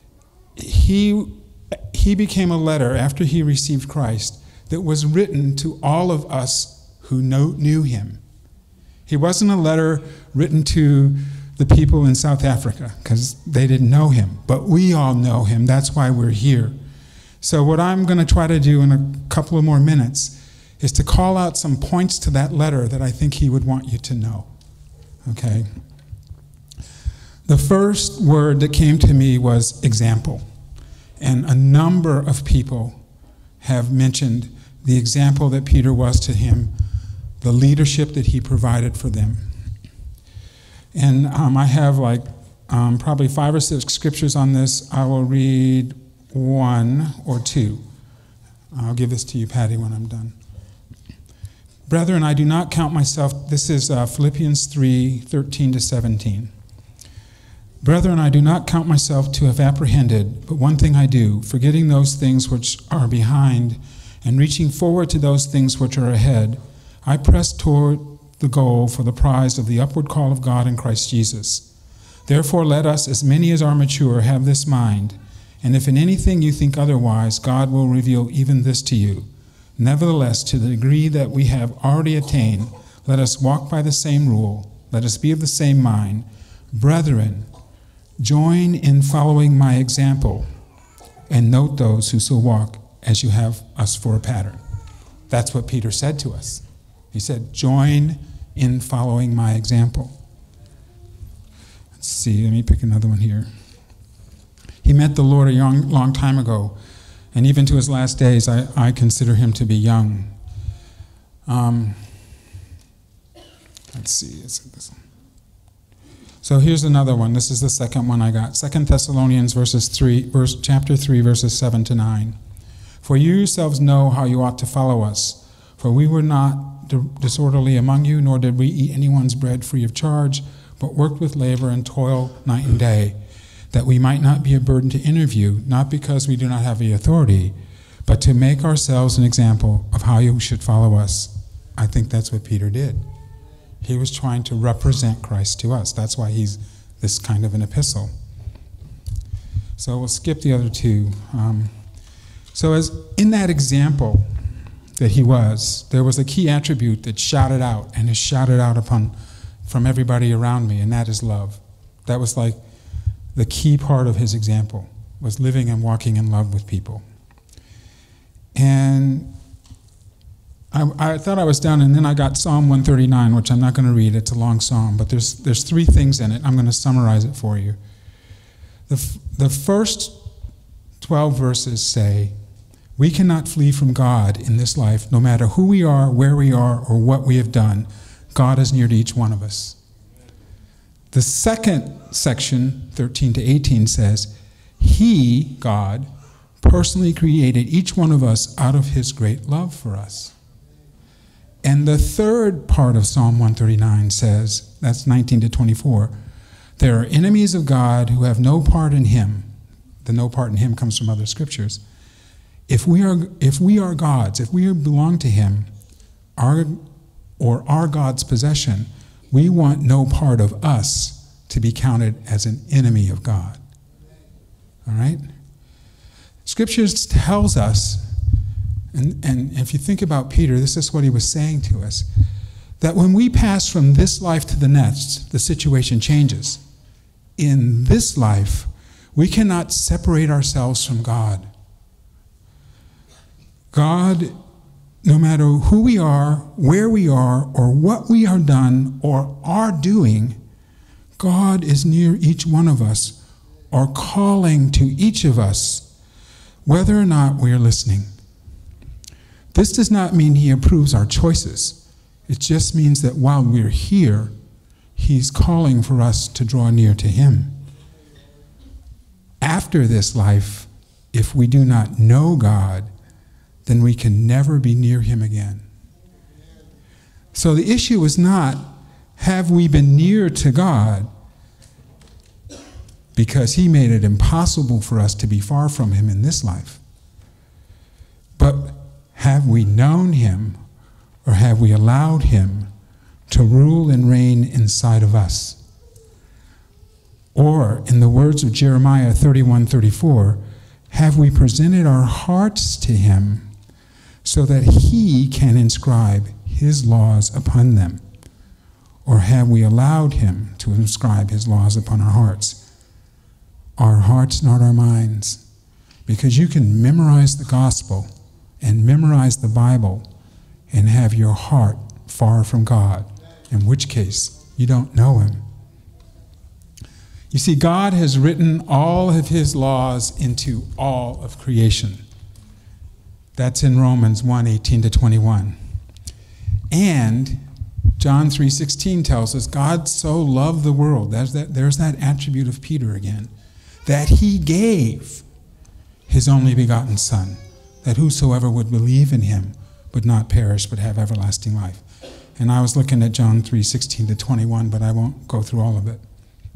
Speaker 12: he, he became a letter after he received Christ that was written to all of us who know, knew him. He wasn't a letter written to the people in South Africa, because they didn't know him. But we all know him. That's why we're here. So what I'm going to try to do in a couple of more minutes is to call out some points to that letter that I think he would want you to know. Okay? The first word that came to me was example. And a number of people have mentioned the example that Peter was to him, the leadership that he provided for them. And um, I have like um, probably five or six scriptures on this. I will read one or two. I'll give this to you, Patty, when I'm done. Brethren, I do not count myself, this is uh, Philippians three, thirteen to seventeen. Brethren, I do not count myself to have apprehended, but one thing I do, forgetting those things which are behind and reaching forward to those things which are ahead, I press toward the goal for the prize of the upward call of God in Christ Jesus. Therefore let us, as many as are mature, have this mind, and if in anything you think otherwise, God will reveal even this to you. Nevertheless, to the degree that we have already attained, Let us walk by the same rule. Let us be of the same mind. Brethren, join in following my example, and note those who so walk as you have us for a pattern. That's what Peter said to us. He said, join in following my example. Let's see, let me pick another one here. He met the Lord a young, long time ago, and even to his last days, I, I consider him to be young. Um, let's see, is it this one? So here's another one. This is the second one I got. Second Thessalonians verses three, verse, chapter three, verses seven to nine. For you yourselves know how you ought to follow us. For we were not disorderly among you, nor did we eat anyone's bread free of charge, but worked with labor and toil night and day, that we might not be a burden to interview, not because we do not have the authority, but to make ourselves an example of how you should follow us. I think that's what Peter did. He was trying to represent Christ to us. That's why he's this kind of an epistle. So we'll skip the other two. Um, so as in that example that he was, there was a key attribute that shouted out and is shouted out upon from everybody around me, and that is love. That was like the key part of his example, was living and walking in love with people. And I, I thought I was done, and then I got Psalm one thirty-nine, which I'm not going to read. It's a long psalm, but there's there's three things in it. I'm going to summarize it for you. The, f- the first twelve verses say, we cannot flee from God in this life, no matter who we are, where we are, or what we have done. God is near to each one of us. The second section, thirteen to eighteen, says, he, God, personally created each one of us out of his great love for us. And the third part of Psalm one thirty-nine says, that's nineteen to twenty-four, there are enemies of God who have no part in him. The no part in him comes from other scriptures. If we are, if we are God's, if we belong to him, our, or are God's possession, we want no part of us to be counted as an enemy of God. All right? Scriptures tells us, and, and if you think about Peter, this is what he was saying to us, that when we pass from this life to the next, the situation changes. In this life, we cannot separate ourselves from God. God, no matter who we are, where we are, or what we are done or are doing, God is near each one of us, or calling to each of us, whether or not we are listening. This does not mean he approves our choices. It just means that while we're here, he's calling for us to draw near to him. After this life, if we do not know God, then we can never be near him again. So the issue is not, have we been near to God? Because he made it impossible for us to be far from him in this life. But have we known him, or have we allowed him to rule and reign inside of us? Or, in the words of Jeremiah thirty-one thirty-four, have we presented our hearts to him so that he can inscribe his laws upon them? Or have we allowed him to inscribe his laws upon our hearts? Our hearts, not our minds. Because you can memorize the gospel and memorize the Bible and have your heart far from God, in which case you don't know him. You see, God has written all of his laws into all of creation. That's in Romans one eighteen to twenty-one. And John three sixteen tells us God so loved the world, there's that, there's that attribute of Peter again, that he gave his only begotten Son, that whosoever would believe in him would not perish but have everlasting life. And I was looking at John three sixteen to twenty-one, but I won't go through all of it.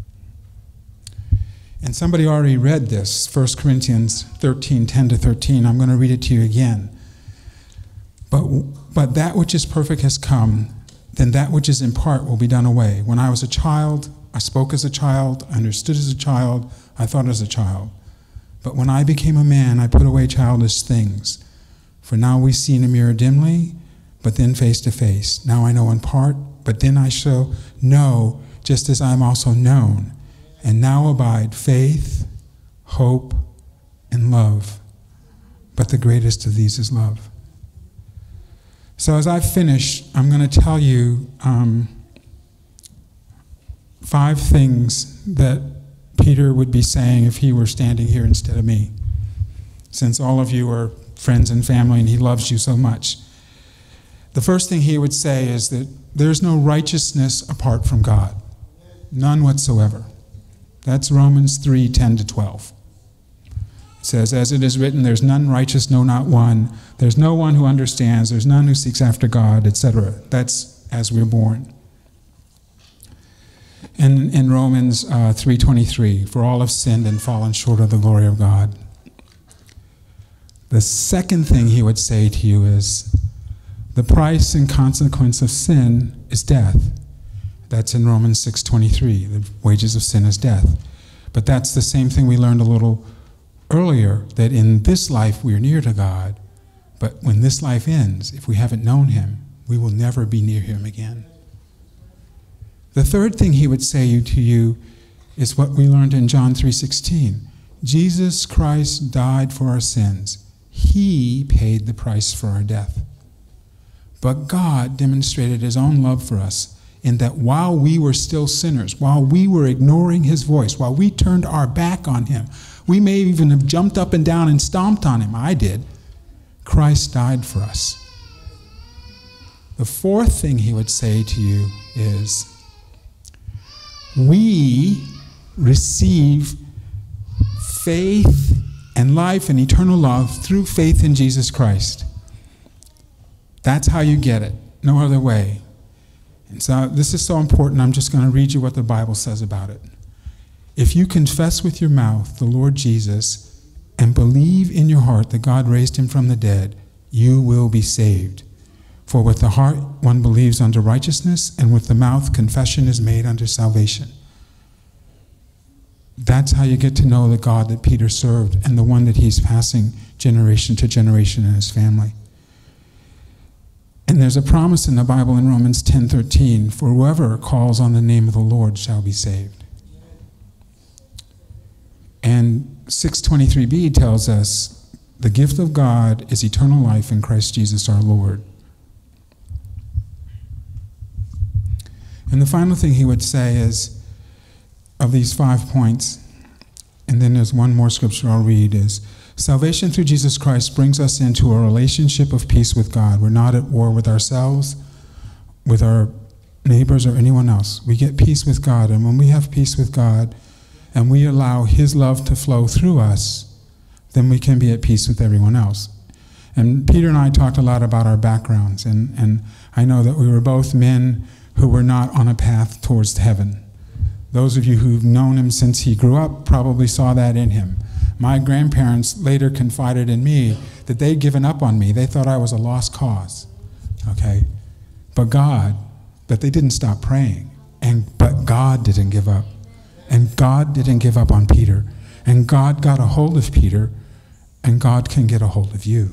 Speaker 12: And somebody already read this, First Corinthians thirteen ten to thirteen. I'm going to read it to you again. But, but that which is perfect has come, then that which is in part will be done away. When I was a child, I spoke as a child, I understood as a child, I thought as a child. But when I became a man, I put away childish things. For now we see in a mirror dimly, but then face to face. Now I know in part, but then I shall know, just as I am also known. And now abide faith, hope, and love. But the greatest of these is love. So as I finish, I'm going to tell you um, five things that Peter would be saying if he were standing here instead of me, since all of you are friends and family and he loves you so much. The first thing he would say is that there's no righteousness apart from God. None whatsoever. That's Romans three, ten to twelve. It says, as it is written, there's none righteous, no, not one. There's no one who understands. There's none who seeks after God, et cetera. That's as we're born. And in Romans uh, three twenty-three, for all have sinned and fallen short of the glory of God. The second thing he would say to you is, the price and consequence of sin is death. That's in Romans six twenty-three. The wages of sin is death. But that's the same thing we learned a little earlier, that in this life we are near to God, but when this life ends, if we haven't known him, we will never be near him again. The third thing he would say to you is what we learned in John three sixteen. Jesus Christ died for our sins. He paid the price for our death. But God demonstrated his own love for us in that while we were still sinners, while we were ignoring his voice, while we turned our back on him, we may even have jumped up and down and stomped on him. I did. Christ died for us. The fourth thing he would say to you is, we receive faith and life and eternal love through faith in Jesus Christ. That's how you get it. No other way. And so this is so important, I'm just going to read you what the Bible says about it. If you confess with your mouth the Lord Jesus and believe in your heart that God raised him from the dead, you will be saved. For with the heart one believes unto righteousness, and with the mouth confession is made unto salvation. That's how you get to know the God that Peter served and the one that he's passing generation to generation in his family. And there's a promise in the Bible in Romans ten thirteen, for whoever calls on the name of the Lord shall be saved. And six twenty-three b tells us the gift of God is eternal life in Christ Jesus our Lord. And the final thing he would say is, of these five points, and then there's one more scripture I'll read, is salvation through Jesus Christ brings us into a relationship of peace with God. We're not at war with ourselves, with our neighbors, or anyone else. We get peace with God, and when we have peace with God, and we allow his love to flow through us, then we can be at peace with everyone else. And Peter and I talked a lot about our backgrounds, and, and I know that we were both men who were not on a path towards heaven. Those of you who've known him since he grew up probably saw that in him. My grandparents later confided in me that they'd given up on me. They thought I was a lost cause, okay? But God, but they didn't stop praying. And but God didn't give up. And God didn't give up on Peter. And God got a hold of Peter, and God can get a hold of you.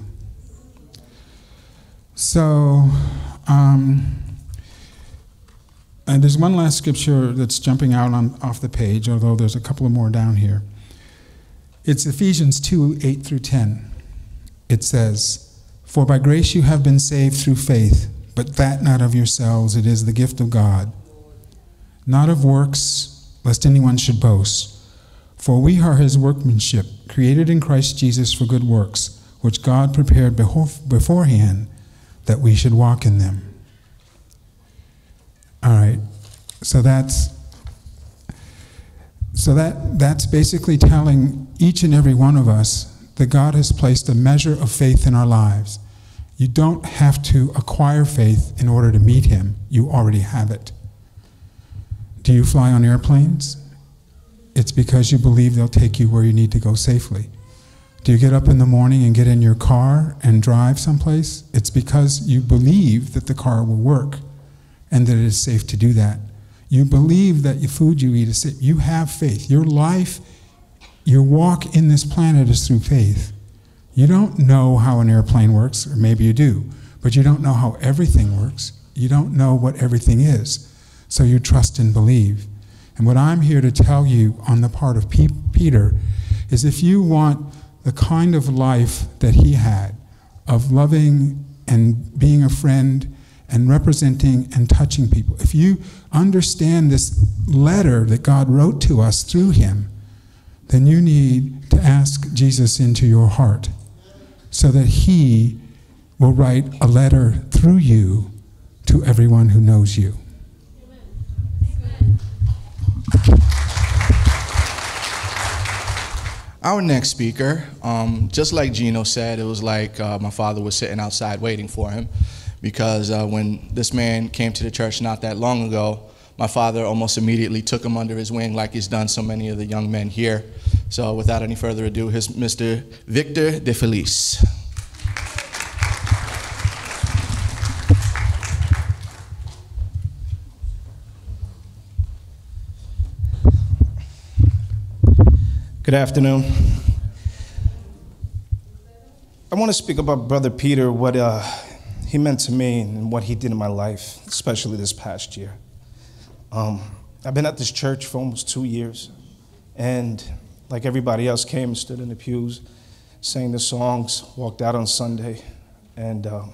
Speaker 12: So, um, and there's one last scripture that's jumping out on, off the page, although there's a couple of more down here. It's Ephesians two, eight through ten. It says, for by grace you have been saved through faith, but that not of yourselves, it is the gift of God, not of works, lest anyone should boast. For we are his workmanship, created in Christ Jesus for good works, which God prepared beforehand that we should walk in them. All right, so that's so that that's basically telling each and every one of us that God has placed a measure of faith in our lives. You don't have to acquire faith in order to meet him. You already have it. Do you fly on airplanes? It's because you believe they'll take you where you need to go safely. Do you get up in the morning and get in your car and drive someplace? It's because you believe that the car will work and that it is safe to do that. You believe that the food you eat is safe. You have faith. Your life, your walk in this planet is through faith. You don't know how an airplane works, or maybe you do, but you don't know how everything works. You don't know what everything is. So you trust and believe. And what I'm here to tell you on the part of P- Peter is if you want the kind of life that he had, of loving and being a friend and representing and touching people, if you understand this letter that God wrote to us through him, then you need to ask Jesus into your heart so that he will write a letter through you to everyone who knows you.
Speaker 4: Our next speaker, um, just like Gino said, it was like uh, my father was sitting outside waiting for him, because uh, when this man came to the church not that long ago, my father almost immediately took him under his wing like he's done so many of the young men here. So without any further ado, here's Mister Victor De Felice.
Speaker 13: Good afternoon. I want to speak about Brother Peter, what uh, he meant to me and what he did in my life, especially this past year. Um, I've been at this church for almost two years, and like everybody else, came and stood in the pews, sang the songs, walked out on Sunday, and um,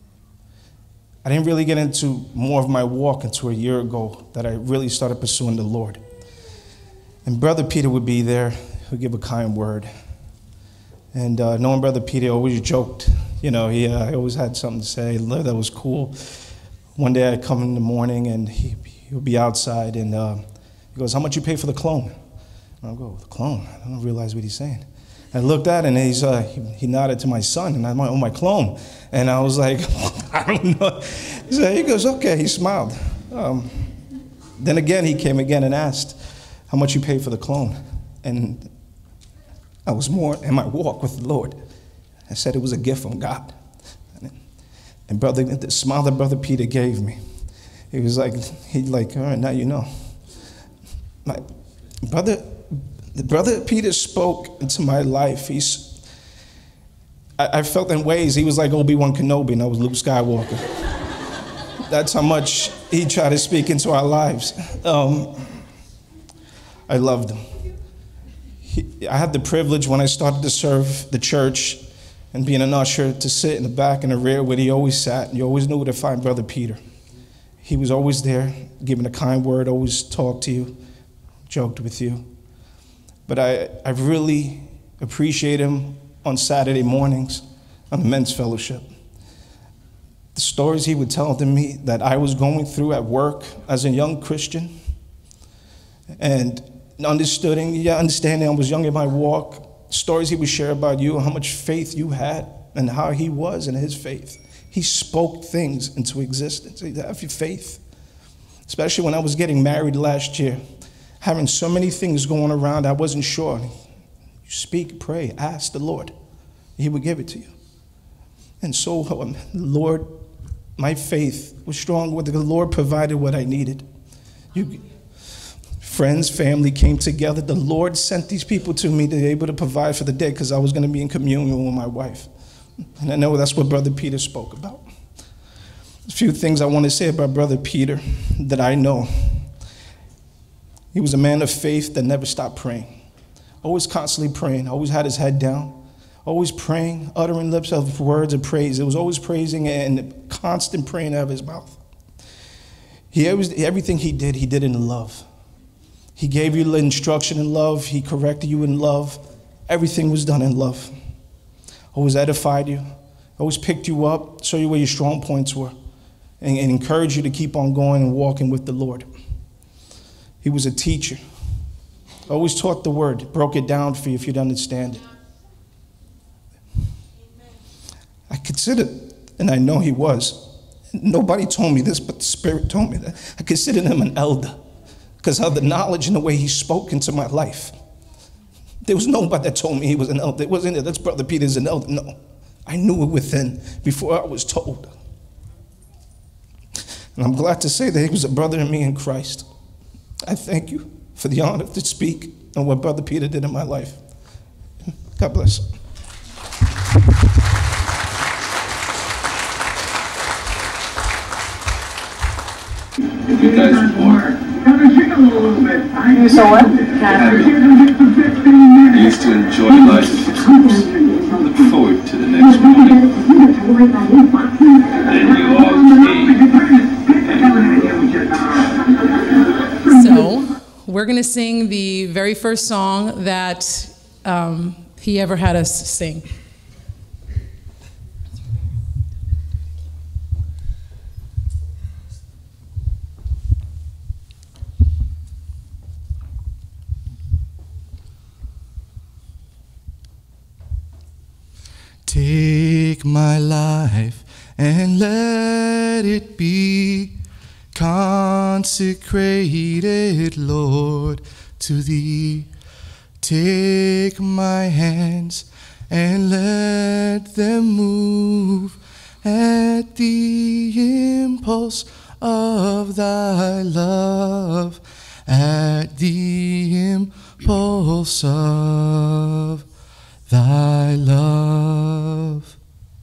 Speaker 13: I didn't really get into more of my walk until a year ago that I really started pursuing the Lord. And Brother Peter would be there, would give a kind word. And uh, knowing Brother Peter, always joked. You know, he uh, always had something to say. That was cool. One day I'd come in the morning and he, he would be outside and uh, he goes, "How much you pay for the clone?" And I'll go, "The clone?" I don't realize what he's saying. And I looked at it and he's, uh, he, he nodded to my son, and I'm like, "Oh, my clone." And I was like, I don't know. So he goes, "Okay." He smiled. Um, then again, he came again and asked, "How much you pay for the clone?" And I was more in my walk with the Lord. I said it was a gift from God. And brother, the smile that Brother Peter gave me, he was like, he like, "All right, now you know." My brother, the Brother Peter spoke into my life. He's, I, I felt in ways he was like Obi-Wan Kenobi, and I was Luke Skywalker. That's how much he tried to speak into our lives. Um, I loved him. He, I had the privilege when I started to serve the church and being an usher to sit in the back and the rear where he always sat, and you always knew where to find Brother Peter. He was always there, giving a kind word, always talked to you, joked with you. But I, I really appreciate him on Saturday mornings on the men's fellowship. The stories he would tell to me that I was going through at work as a young Christian, and understanding, yeah, understanding I was young in my walk, stories he would share about you, how much faith you had, and how he was in his faith. He spoke things into existence. He said, "Have your faith." Especially when I was getting married last year, having so many things going around, I wasn't sure. You speak, pray, ask the Lord. He would give it to you. And so, um, Lord, my faith was strong. The Lord provided what I needed. You, friends, family came together. The Lord sent these people to me to be able to provide for the day because I was going to be in communion with my wife. And I know that's what Brother Peter spoke about. A few things I want to say about Brother Peter that I know. He was a man of faith that never stopped praying. Always constantly praying. Always had his head down. Always praying, uttering lips of words of praise. It was always praising and constant praying out of his mouth. He always, everything he did, he did in love. He gave you instruction in love. He corrected you in love. Everything was done in love. Always edified you. Always picked you up, showed you where your strong points were, and, and encouraged you to keep on going and walking with the Lord. He was a teacher. Always taught the word, broke it down for you if you'd understand it. I consider, and I know he was, nobody told me this, but the Spirit told me that. I considered him an elder because of the knowledge and the way he spoke into my life. There was nobody that told me he was an elder. It wasn't that that's Brother Peter's an elder. No, I knew it within before I was told. And I'm glad to say that he was a brother in me in Christ. I thank you for the honor to speak on what Brother Peter did in my life. God bless.
Speaker 14: You guys more.
Speaker 15: You saw what?
Speaker 14: I used to enjoy life for troops. Look forward to the next morning. Then you all came.
Speaker 3: So, we're going to sing the very first song that um, he ever had us sing.
Speaker 4: Take my life and let it be consecrated, Lord, to Thee. Take my hands and let them move at the impulse of Thy love, at the impulse of Thy love.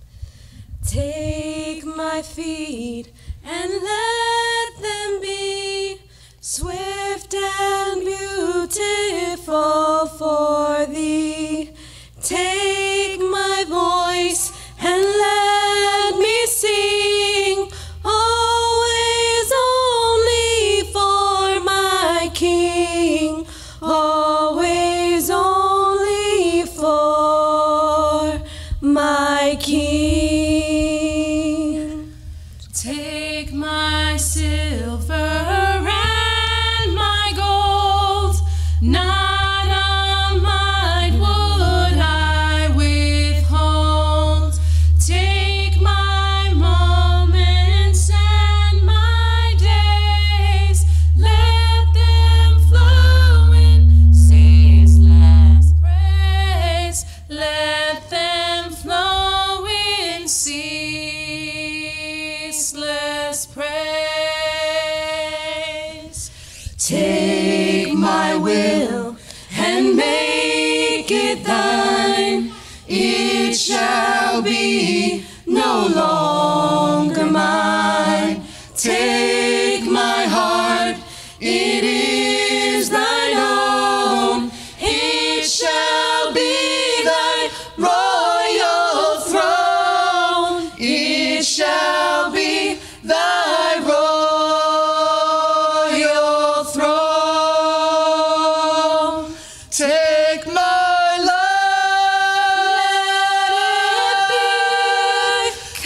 Speaker 16: Take my feet and let them be swift and beautiful for Thee. Take my voice and let me sing, always only for my King, always only for my King. Take my silver and my gold, not a mite would I withhold. Take my moments and my days, let them flow in ceaseless praise, let them flow in ceaseless praise. Take my will and make it Thine, it shall be no longer mine. Take my heart, it is Thine own, it shall be Thy royal throne, it shall be Thy royal throne. Take my life, let it be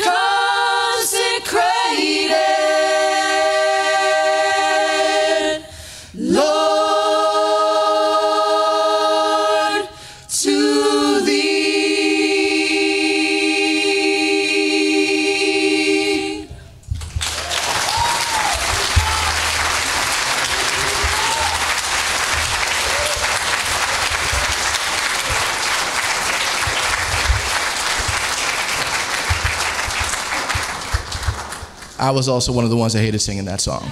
Speaker 16: consecrated, Lord, to Thee.
Speaker 4: I was also one of the ones that hated singing that song.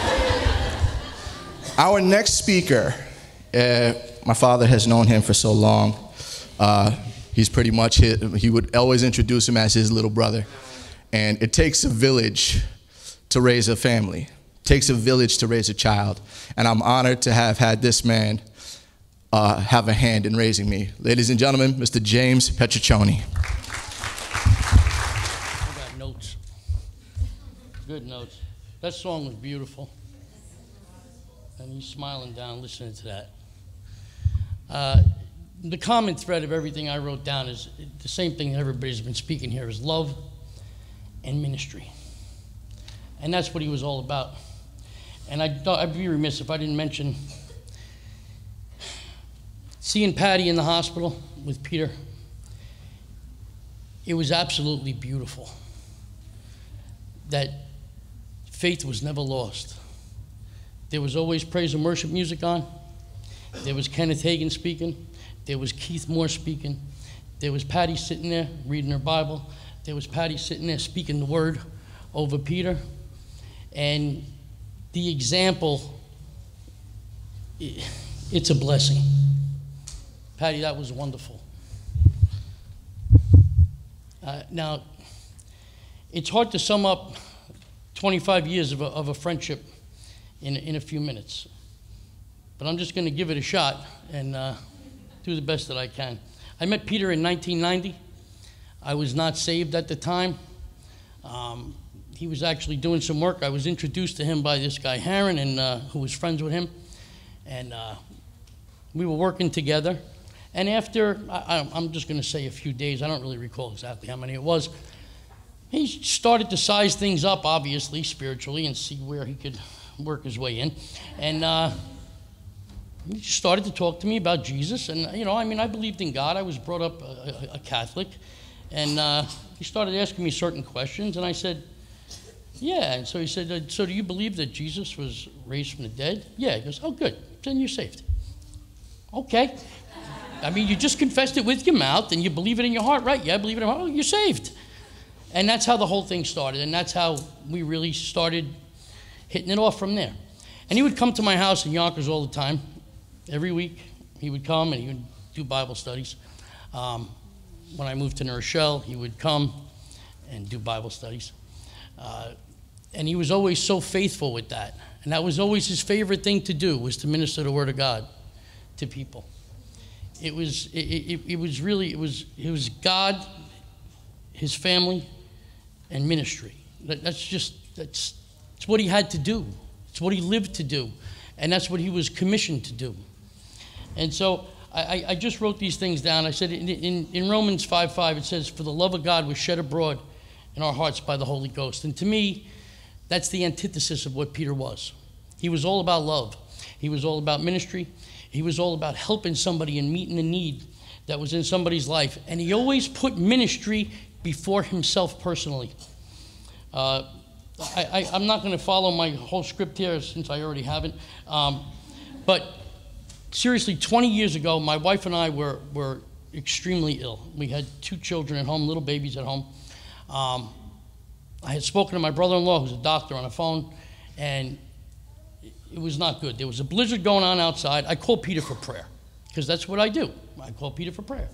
Speaker 4: Our next speaker, uh, my father has known him for so long. Uh, he's pretty much, his, he would always introduce him as his little brother. And it takes a village to raise a family. It takes a village to raise a child. And I'm honored to have had this man uh, have a hand in raising me. Ladies and gentlemen, Mister James Petriccioni.
Speaker 17: I got notes. Good notes. That song was beautiful. And he's smiling down listening to that. Uh, the common thread of everything I wrote down is the same thing that everybody's been speaking here, is love and ministry. And that's what he was all about. And I thought I'd be remiss if I didn't mention seeing Patty in the hospital with Peter. It was absolutely beautiful. That faith was never lost. There was always praise and worship music on. There was Kenneth Hagin speaking. There was Keith Moore speaking. There was Patty sitting there reading her Bible. There was Patty sitting there speaking the word over Peter. And the example, it's a blessing. Patty, that was wonderful. Uh, now, it's hard to sum up twenty-five years of a, of a friendship in, in a few minutes. But I'm just going to give it a shot and uh, do the best that I can. I met Peter in nineteen ninety. I was not saved at the time. Um, he was actually doing some work. I was introduced to him by this guy, Harron, and, uh, who was friends with him. And uh, we were working together. And after, I, I'm just going to say a few days, I don't really recall exactly how many it was, he started to size things up, obviously, spiritually, and see where he could work his way in. And uh, he started to talk to me about Jesus. And, you know, I mean, I believed in God. I was brought up a, a, a Catholic. And uh, he started asking me certain questions. And I said, yeah. And so he said, so do you believe that Jesus was raised from the dead? Yeah. He goes, oh, good. Then you're saved. Okay. I mean, you just confessed it with your mouth and you believe it in your heart, right? Yeah, I believe it in my heart. Oh, you're saved. And that's how the whole thing started. And that's how we really started hitting it off from there. And he would come to my house in Yonkers all the time. Every week he would come and he would do Bible studies. Um, when I moved to New Rochelle, he would come and do Bible studies. Uh, and he was always so faithful with that. And that was always his favorite thing to do, was to minister the Word of God to people. It was, it, it, it was really, it was, it was God, his family, and ministry. That, that's just, that's, that's what he had to do. It's what he lived to do. And that's what he was commissioned to do. And so I, I just wrote these things down. I said in, in, in Romans five five, it says, for the love of God was shed abroad in our hearts by the Holy Ghost. And to me, that's the antithesis of what Peter was. He was all about love. He was all about ministry. He was all about helping somebody and meeting a need that was in somebody's life. And he always put ministry before himself personally. Uh, I, I, I'm not going to follow my whole script here since I already haven't. Um, but seriously, twenty years ago, my wife and I were, were extremely ill. We had two children at home, little babies at home. Um, I had spoken to my brother-in-law, who's a doctor, on the phone, and it was not good. There was a blizzard going on outside. I called Peter for prayer, because that's what I do. I call Peter for prayer.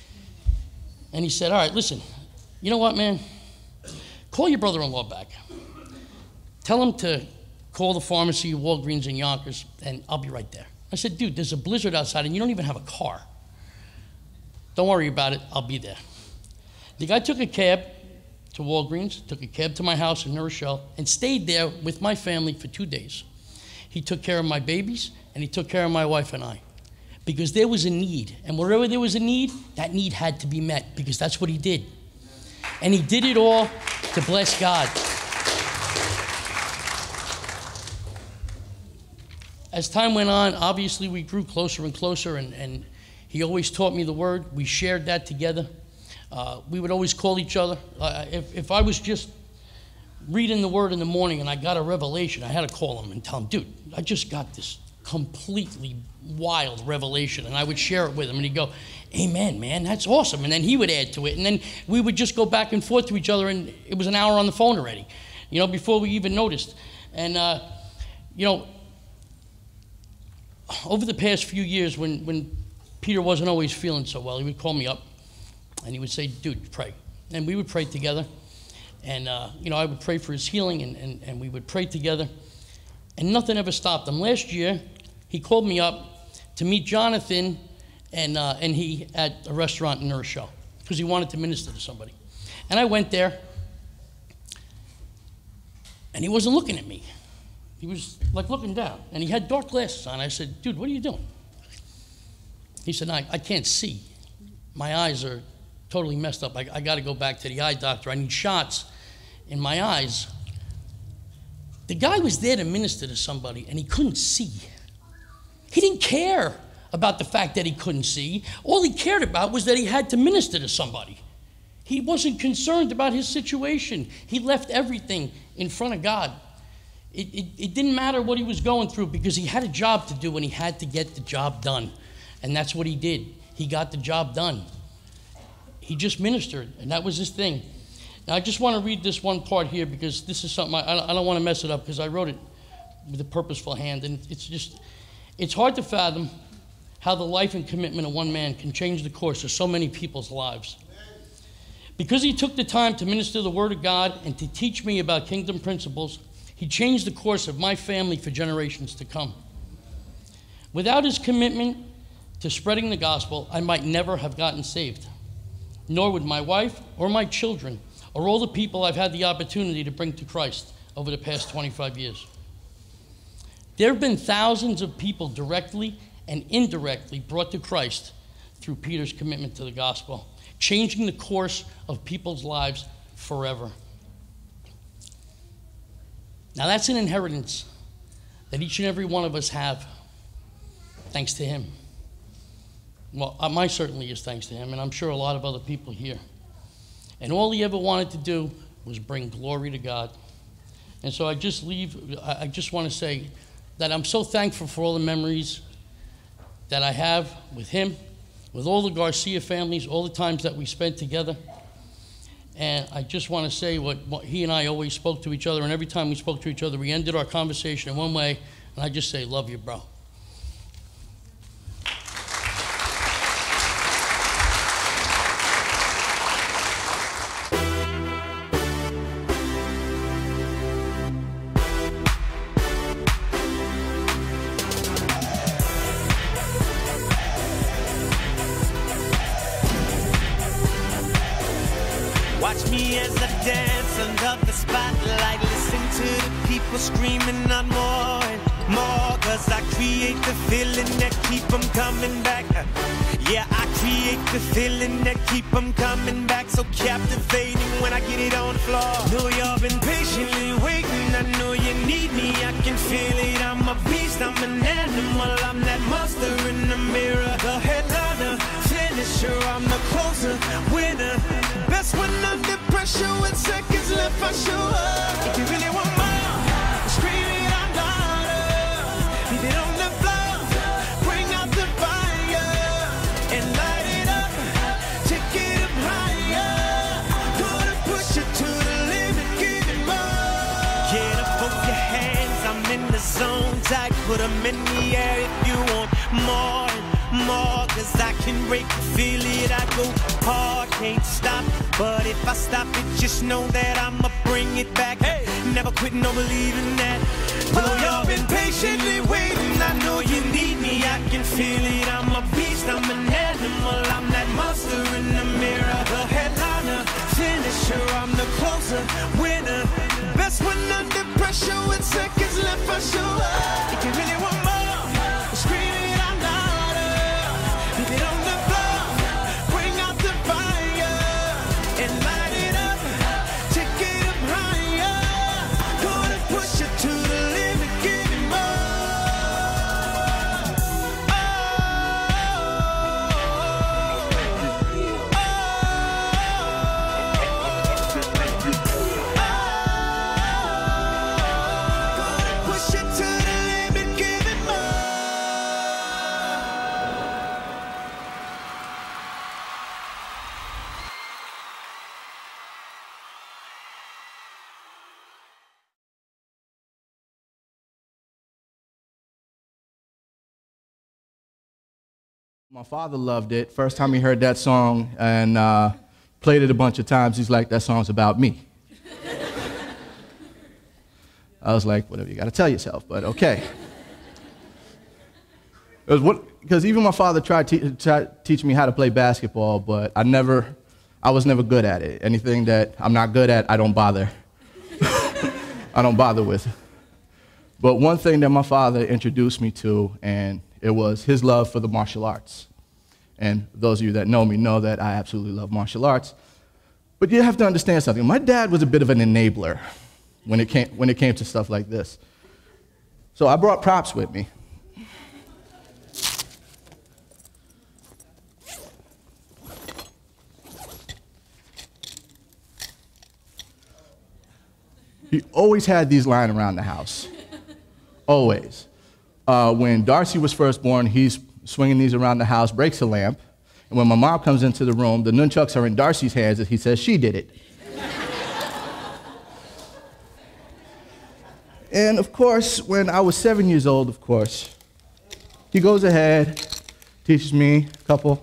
Speaker 17: And he said, all right, listen, you know what, man? Call your brother-in-law back. Tell him to call the pharmacy, Walgreens in Yonkers, and I'll be right there. I said, dude, there's a blizzard outside, and you don't even have a car. Don't worry about it. I'll be there. The guy took a cab to Walgreens, took a cab to my house in New Rochelle, and stayed there with my family for two days. He took care of my babies, and he took care of my wife and I. Because there was a need. And wherever there was a need, that need had to be met, because that's what he did. And he did it all to bless God. As time went on, obviously we grew closer and closer, and, and he always taught me the Word. We shared that together. Uh, we would always call each other. Uh, if, if I was just reading the Word in the morning and I got a revelation, I had to call him and tell him, dude, I just got this completely wild revelation. And I would share it with him, and he'd go, amen, man, that's awesome. And then he would add to it. And then we would just go back and forth to each other, and it was an hour on the phone already, you know, before we even noticed. And, uh, you know, over the past few years, when, when Peter wasn't always feeling so well, he would call me up, and he would say, dude, pray. And we would pray together. And, uh, you know, I would pray for his healing, and, and, and we would pray together. And nothing ever stopped him. Last year, he called me up to meet Jonathan and, uh, and he at a restaurant in New Rochelle, because he wanted to minister to somebody. And I went there, and he wasn't looking at me. He was like looking down, and he had dark glasses on. I said, dude, what are you doing? He said, no, I, I can't see. My eyes are totally messed up. I, I got to go back to the eye doctor. I need shots in my eyes. The guy was there to minister to somebody, and he couldn't see. He didn't care about the fact that he couldn't see. All he cared about was that he had to minister to somebody. He wasn't concerned about his situation. He left everything in front of God. It, it, it didn't matter what he was going through, because he had a job to do, and he had to get the job done. And that's what he did. He got the job done. He just ministered, and that was his thing. Now, I just want to read this one part here, because this is something, I, I don't want to mess it up, because I wrote it with a purposeful hand, and it's just, it's hard to fathom how the life and commitment of one man can change the course of so many people's lives. Because he took the time to minister the Word of God and to teach me about kingdom principles, He changed the course of my family for generations to come. Without his commitment to spreading the gospel, I might never have gotten saved, nor would my wife or my children or all the people I've had the opportunity to bring to Christ over the past twenty-five years. There have been thousands of people directly and indirectly brought to Christ through Peter's commitment to the gospel, changing the course of people's lives forever. Now that's an inheritance that each and every one of us have, thanks to him. Well, mine certainly is thanks to him, and I'm sure a lot of other people here. And all he ever wanted to do was bring glory to God. And so I just leave, I just want to say that I'm so thankful for all the memories that I have with him, with all the Garcia families, all the times that we spent together. And I just want to say what, what he and I always spoke to each other, and every time we spoke to each other, we ended our conversation in one way, and I just say, love you, bro.
Speaker 16: Watch me as I dance under the spotlight. Listen to the people screaming on more and more. Cause I create the feeling that keep them coming back. Yeah, I create the feeling that keep them coming back. So captivating when I get it on the floor. Know y'all been patiently waiting. I know you need me, I can feel it. I'm a beast, I'm an animal. I'm that monster in the mirror. The headliner, finisher, I'm the closer, winner. Best when under pressure with seconds left, I show up. If you really want more, scream it out louder. Leave it on the floor, bring out the fire and light it up, take it up higher. Gonna push it to the limit, give it more. Get up, put your hands, I'm in the zone tight. Put them in the air if you want more and more. Cause I can break it, feel it, I go hard, can't stop. But if I stop it, just know that I'ma bring it back. Hey, never quit, no believing that. Know y'all been patiently waiting. I know you need me, I can feel it. I'm a beast, I'm an animal. I'm that monster in the mirror. The headliner, finisher, I'm the closer, winner. Best when under pressure with seconds left, I show up. If you really want more, scream it out louder. Leave it on the floor, bring out the fire and light it up, take it up higher. Gonna push it to the limit, give it more. Gonna push it to the limit, give it more.
Speaker 4: My father loved it. First time he heard that song and uh, played it a bunch of times, he's like, that song's about me. I was like, whatever, you got to tell yourself, but okay. It was what, because even my father tried to te teach me how to play basketball, but I never, I was never good at it. Anything that I'm not good at, I don't bother. I don't bother with. But one thing that my father introduced me to, and it was his love for the martial arts. And those of you that know me know that I absolutely love martial arts. But you have to understand something. My dad was a bit of an enabler when it came, when it came to stuff like this. So I brought props with me. He always had these lying around the house. Always. Uh, when Darcy was first born, he's swinging these around the house, breaks a lamp. And when my mom comes into the room, the nunchucks are in Darcy's hands, and he says she did it. And of course, when I was seven years old, of course, he goes ahead, teaches me a couple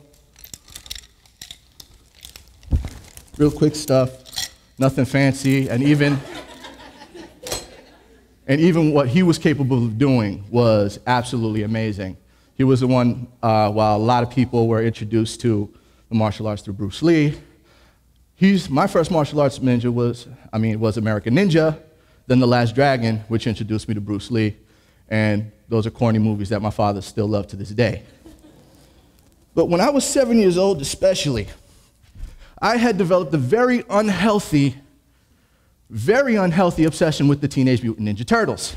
Speaker 4: real quick stuff, nothing fancy, and even And even what he was capable of doing was absolutely amazing. He was the one, uh, while a lot of people were introduced to the martial arts through Bruce Lee, he's, my first martial arts ninja was, I mean, was American Ninja, then The Last Dragon, which introduced me to Bruce Lee. And those are corny movies that my father still loves to this day. But when I was seven years old especially, I had developed a very unhealthy, very unhealthy obsession with the Teenage Mutant Ninja Turtles.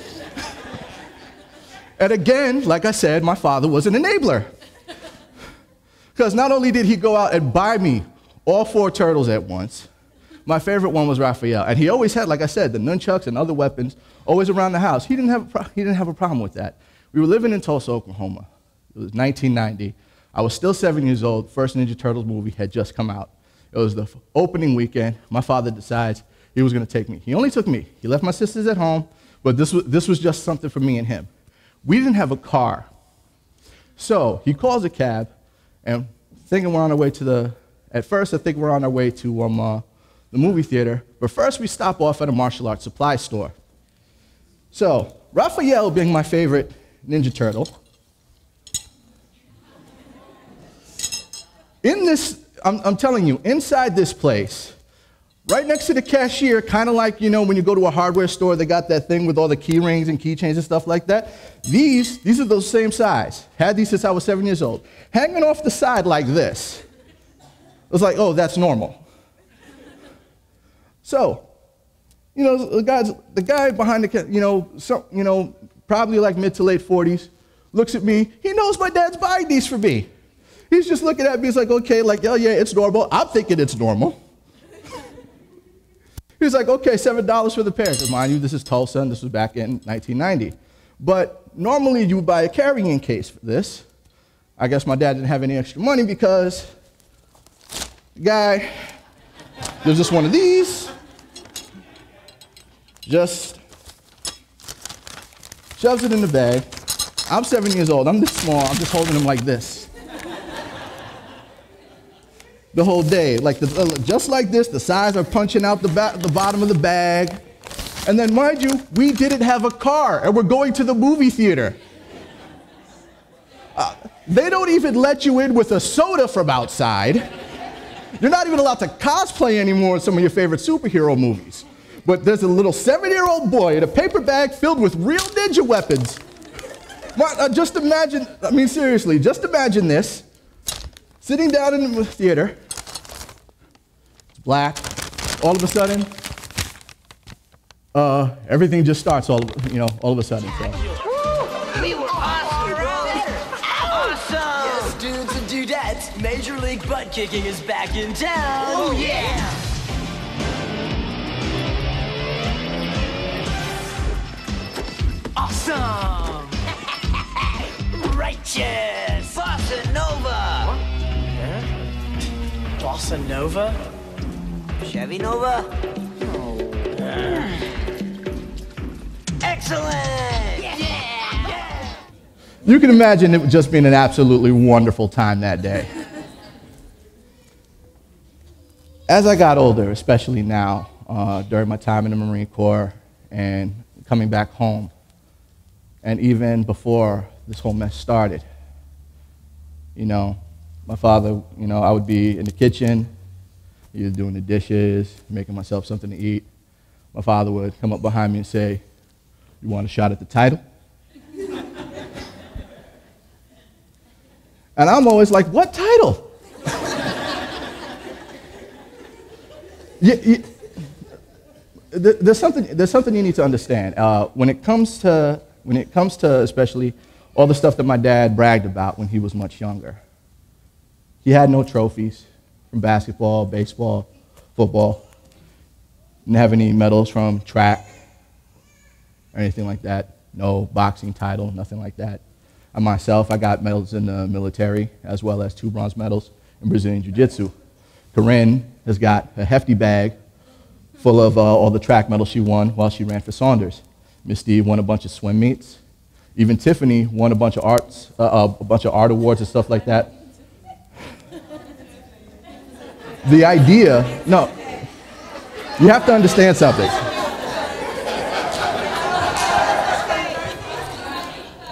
Speaker 4: And again, like I said, my father was an enabler. Because not only did he go out and buy me all four turtles at once, my favorite one was Raphael. And he always had, like I said, the nunchucks and other weapons always around the house. He didn't have a, pro he didn't have a problem with that. We were living in Tulsa, Oklahoma. It was nineteen ninety. I was still seven years old. First Ninja Turtles movie had just come out. It was the opening weekend. My father decides he was going to take me. He only took me. He left my sisters at home, but this was, this was just something for me and him. We didn't have a car. So he calls a cab, and thinking we're on our way to the, at first I think we're on our way to um, uh, the movie theater, but first we stop off at a martial arts supply store. So, Raphael being my favorite Ninja Turtle, in this, I'm, I'm telling you, inside this place, right next to the cashier, kind of like, you know, when you go to a hardware store, they got that thing with all the key rings and keychains and stuff like that. These, these are those same size. Had these since I was seven years old. Hanging off the side like this. It was like, oh, that's normal. So, you know, the, guys, the guy behind the, you know, some, you know, probably like mid to late forties, looks at me. He knows my dad's buying these for me. He's just looking at me. He's like, okay, like, oh yeah, it's normal. I'm thinking it's normal. He's like, okay, seven dollars for the pair. Because mind you, this is Tulsa, and this was back in nineteen ninety. But normally you would buy a carrying case for this. I guess my dad didn't have any extra money because the guy gives us one of these. Just shoves it in the bag. I'm seven years old. I'm this small. I'm just holding him like this. The whole day, like the, just like this, the sides are punching out the, back, the bottom of the bag. And then mind you, we didn't have a car and we're going to the movie theater. Uh, they don't even let you in with a soda from outside. You're not even allowed to cosplay anymore in some of your favorite superhero movies. But there's a little seven-year-old boy in a paper bag filled with real ninja weapons. Uh, just imagine, I mean seriously, just imagine this. Sitting down in the theater, it's black, all of a sudden, uh, everything just starts all, you know, all of a sudden. So.
Speaker 18: We were awesome, awesome. Yes, dudes and dudettes, Major League Butt Kicking is back in town. Oh yeah. Awesome. Righteous. Bossa Nova. What? Yeah. Bossa Nova? Chevy Nova? Oh. Uh. Excellent! Yeah. Yeah.
Speaker 4: You can imagine it just being an absolutely wonderful time that day. As I got older, especially now, uh, during my time in the Marine Corps and coming back home, and even before this whole mess started, you know, my father, you know, I would be in the kitchen, either doing the dishes, making myself something to eat. My father would come up behind me and say, "You want a shot at the title?" And I'm always like, "What title?" you, you, there's something. There's something you need to understand. Uh, when it comes to, when it comes to, especially all the stuff that my dad bragged about when he was much younger. He had no trophies from basketball, baseball, football. Didn't have any medals from track or anything like that. No boxing title, nothing like that. I myself, I got medals in the military, as well as two bronze medals in Brazilian Jiu-Jitsu. Corinne has got a hefty bag full of uh, all the track medals she won while she ran for Saunders. Miss Steve won a bunch of swim meets. Even Tiffany won a bunch of arts, uh, uh, a bunch of art awards and stuff like that. The idea, no, you have to understand something.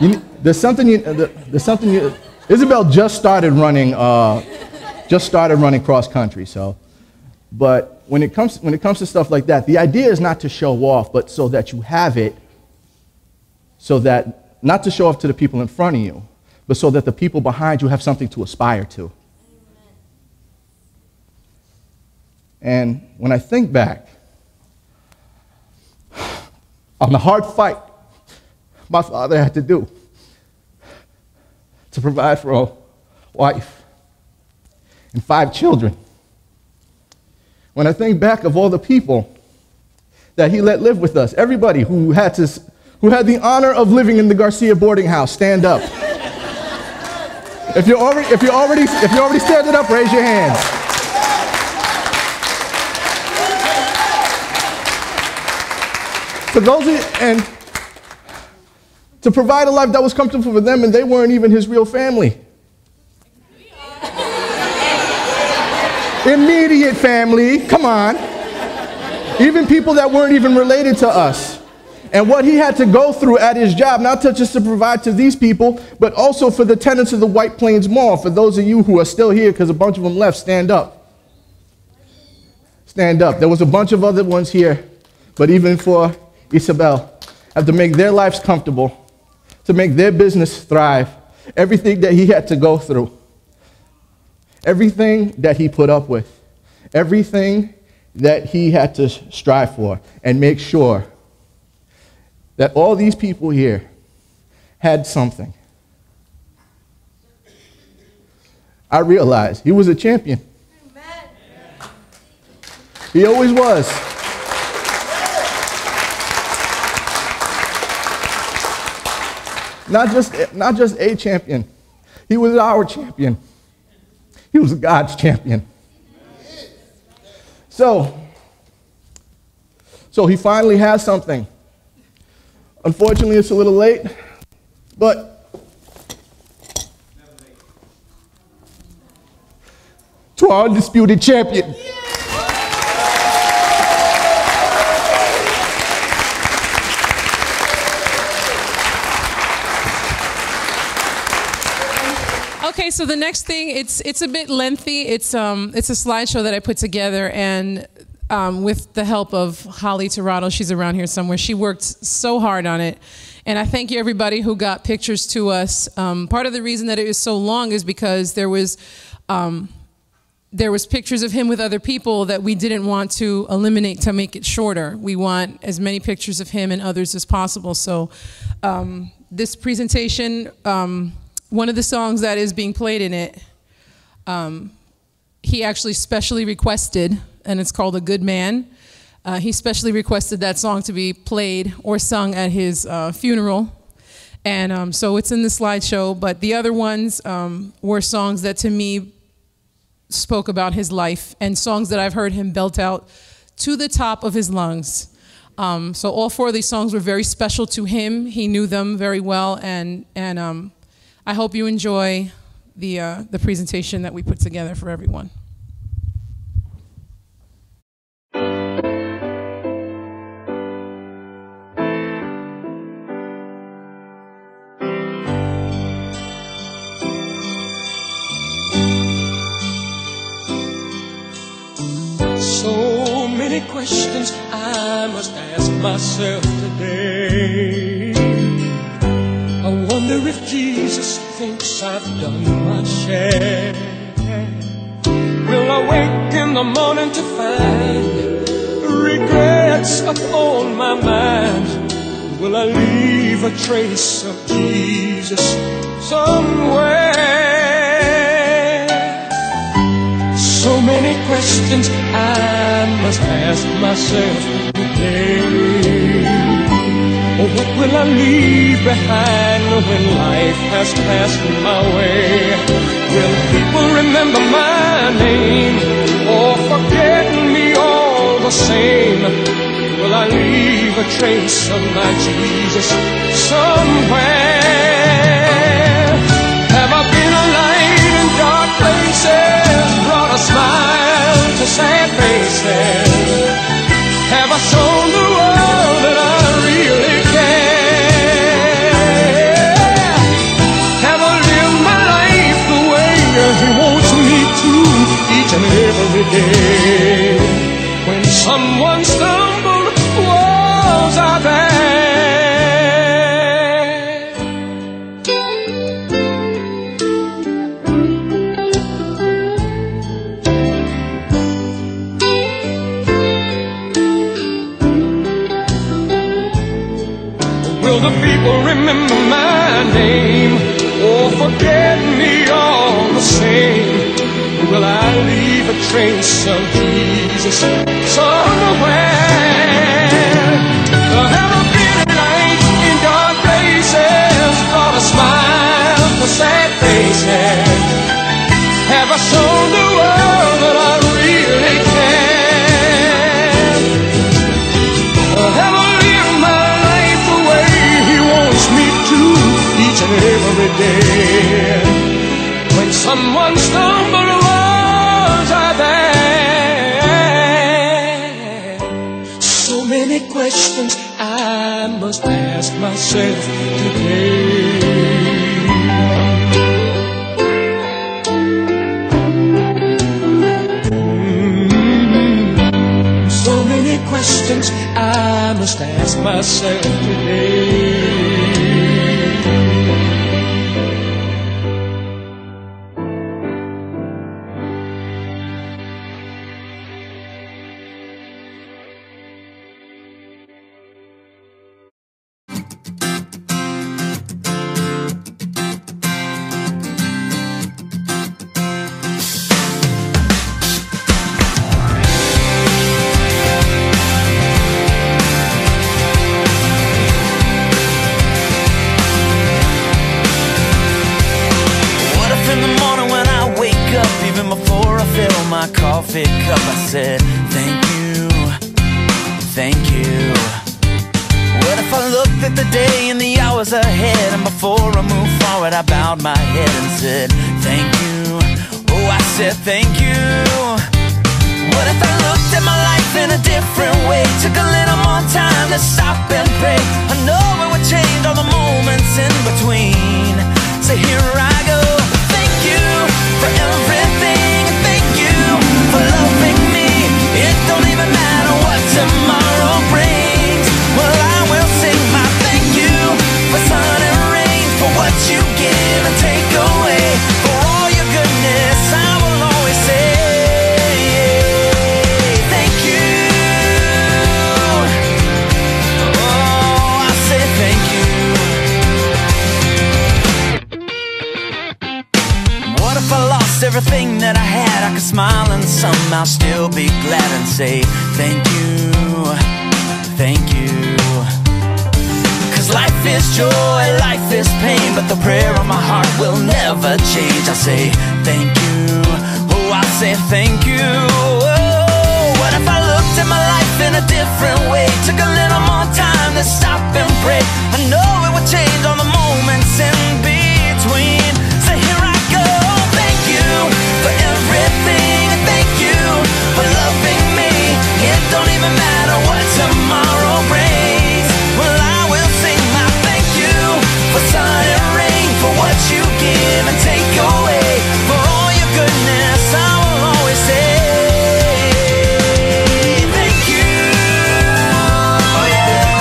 Speaker 4: You, there's something you, there's something you, Isabel just started running, uh, just started running cross country, so, but when it comes, when it comes to stuff like that, the idea is not to show off, but so that you have it, so that, not to show off to the people in front of you, but so that the people behind you have something to aspire to. And when I think back on the hard fight my father had to do to provide for a wife and five children, when I think back of all the people that he let live with us, everybody who had to, who had the honor of living in the Garcia boarding house, stand up. If you're already, if you're already, if you're already standing up, raise your hands. For those of you, and to provide a life that was comfortable for them, and they weren't even his real family. Immediate family, come on. Even people that weren't even related to us. And what he had to go through at his job, not to just to provide to these people, but also for the tenants of the White Plains Mall. For those of you who are still here, because a bunch of them left, stand up. Stand up. There was a bunch of other ones here, but even for Isabel, have to make their lives comfortable, to make their business thrive. Everything that he had to go through, everything that he put up with, everything that he had to strive for, and make sure that all these people here had something. I realized he was a champion. He always was. Not just, not just a champion. He was our champion. He was God's champion. So, so he finally has something. Unfortunately, it's a little late, but to our undisputed champion.
Speaker 3: Okay, so the next thing, it's it's a bit lengthy. It's um it's a slideshow that I put together, and um, with the help of Holly Tirado, she's around here somewhere. She worked so hard on it, and I thank you everybody who got pictures to us. Um, part of the reason that it was so long is because there was um, there was pictures of him with other people that we didn't want to eliminate to make it shorter. We want as many pictures of him and others as possible. So um, this presentation. Um, One of the songs that is being played in it, um, he actually specially requested, and it's called A Good Man. Uh, he specially requested that song to be played or sung at his uh, funeral. And um, so it's in the slideshow, but the other ones um, were songs that to me spoke about his life and songs that I've heard him belt out to the top of his lungs. Um, so all four of these songs were very special to him. He knew them very well, and, and um, I hope you enjoy the, uh, the presentation that we put together for everyone.
Speaker 19: So many questions I must ask myself today. I wonder if Jesus thinks I've done my share. Will I wake in the morning to find regrets upon my mind? Will I leave a trace of Jesus somewhere? So many questions I must ask myself today. Oh, what will I leave behind when life has passed my way? Will people remember my name or forget me all the same? Will I leave a trace of my Jesus somewhere? Have I been a light in dark places, brought a smile to sad faces? Have I shown the world that I really care? each and every day. When someone stumbled, was I there? Will the people remember my name, or forget me all the same? Will I leave a trace of Jesus somewhere? Have I been a light in dark places, brought a smile for sad faces? Have I shown the world that I really care? Have I lived my life the way He wants me to each and every day? When someone stumbled, was I there? So many questions I must ask myself today. Mm-hmm. So many questions I must ask myself today.
Speaker 16: Coffee cup, I said, thank you, thank you. What if I looked at the day and the hours ahead, and before I moved forward I bowed my head and said, thank you, oh I said thank you. What if I looked at my life in a different way, took a little more time to stop and pray? I know it would change all the moments in between. So here I go, thank you for everything, and thank you for loving me. It don't even matter what tomorrow brings. Well, I will sing my thank you for sun and rain, for what you give and take away, for all your goodness. I will always say thank you. Oh, I say thank you. What if I lost everything that I had? I could smile and somehow still be glad and say thank you, thank you. Cause life is joy, life is pain, but the prayer of my heart will never change. I say thank you, oh I say thank you. Oh, what if I looked at my life in a different way, took a little more time to stop and pray? I know it would change all the moments in between. So here I go, thank you for everything, and thank you for loving me. It don't even matter what tomorrow brings. Well, I will sing my thank you for sun and rain, for what you give and take away, for all your goodness. I will always say thank you. Oh yeah.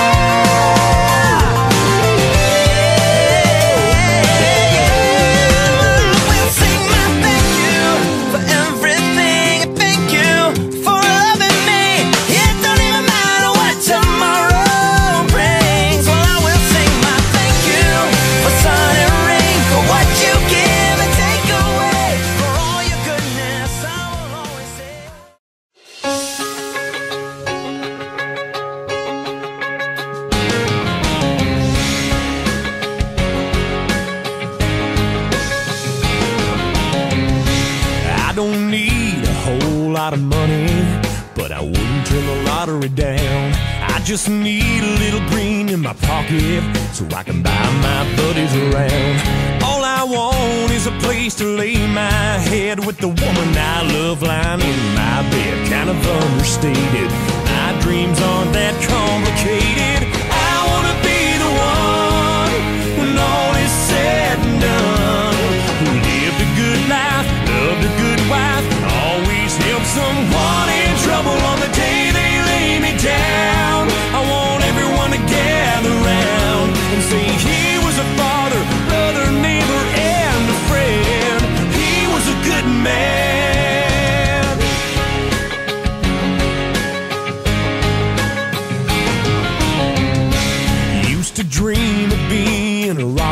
Speaker 20: lot of money, but I wouldn't turn the lottery down. I just need a little green in my pocket so I can buy my buddies around. All I want is a place to lay my head with the woman I love lying in my bed. Kind of understated, my dreams aren't that complicated. I wanna be the one when all is said and done, who lived a good life, loved a good wife, and always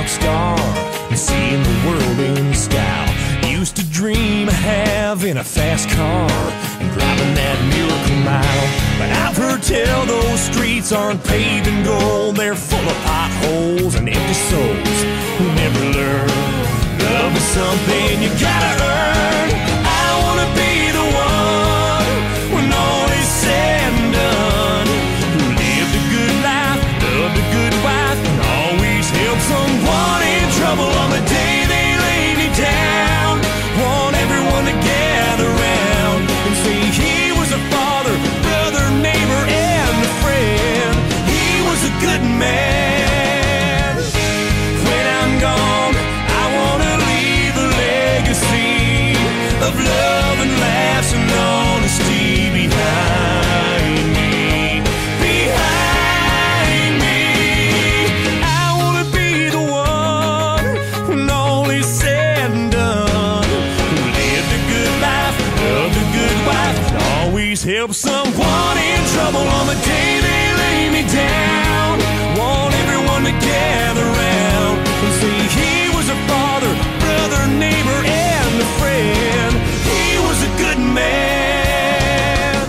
Speaker 20: star and seeing the world in style. Used to dream of having a fast car and driving that miracle mile. But I've heard tell those streets aren't paved in gold. They're full of potholes and empty souls who never learn. Love is something you gotta earn. I wanna be the one when all is said and done, who lived a good life, loved a good wife, and always helped someone in trouble on the day they laid me down. Want everyone to gather round and say he was a father, brother, neighbor, and a friend. He was a good man. When I'm gone, I wanna leave a legacy of love and laughs and honesty behind me, behind me. I wanna be the one when all is said and done, who lived a good life, loved a good wife, and always helped someone in trouble on the day they lay me down. Want everyone to gather round and say he was a father, brother, neighbor, and a friend. He was a good man.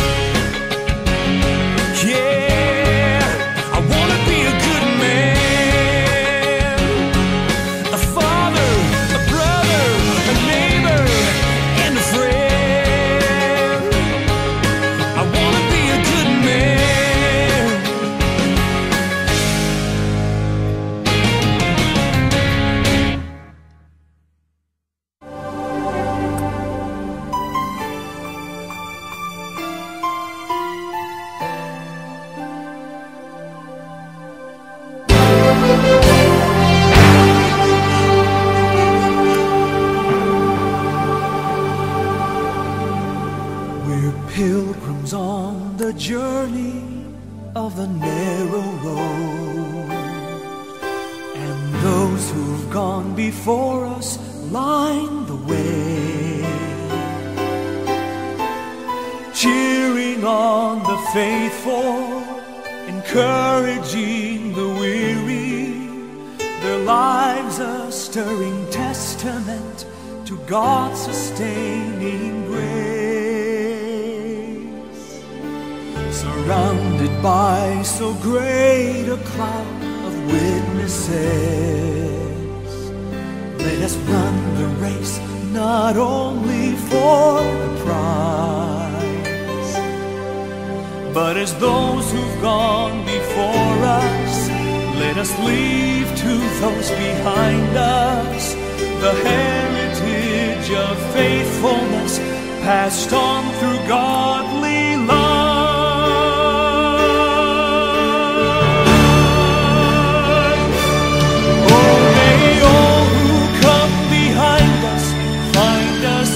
Speaker 20: Yeah, I wanna be a good man, a father, a brother, a neighbor, and a friend. I wanna be a good man.
Speaker 21: We're pilgrims on the journey of the narrow road, and those who've gone before us line the way, cheering on the faithful, encouraging the weary, their lives a stirring testament to God's sustaining grace. Surrounded by so great a cloud of witnesses, let us run the race not only for the prize, but as those who've gone before us, let us leave to those behind us the heritage of faithfulness passed on through godly love. Oh, may all who come behind us find us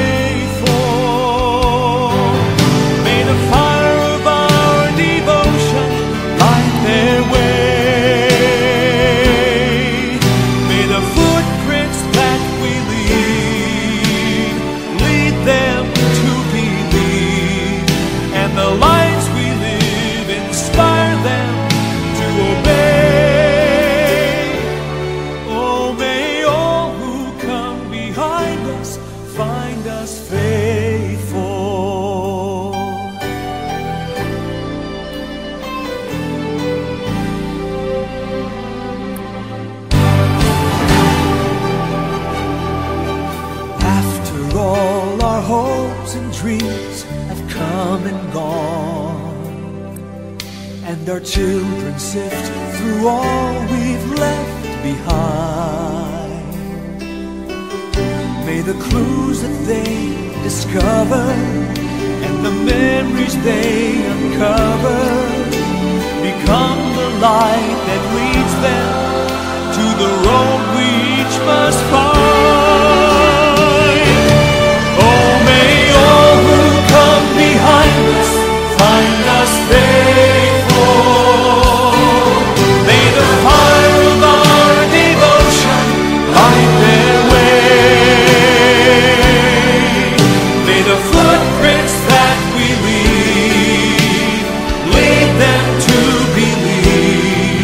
Speaker 21: faithful. May the fire of our devotion light their way. May the footprints that we leave lead them to believe, and the lives we live inspire them to obey. Oh, may all who come behind us find us faithful. After all our hopes and dreams have come and gone, and our children sift through all we've left behind, may the clues that they discover and the memories they uncover become the light that leads them to the road we each must find. Oh, may all who come behind us find us faithful. May the fire of our devotion light their way. May the footprints that we leave lead them to believe,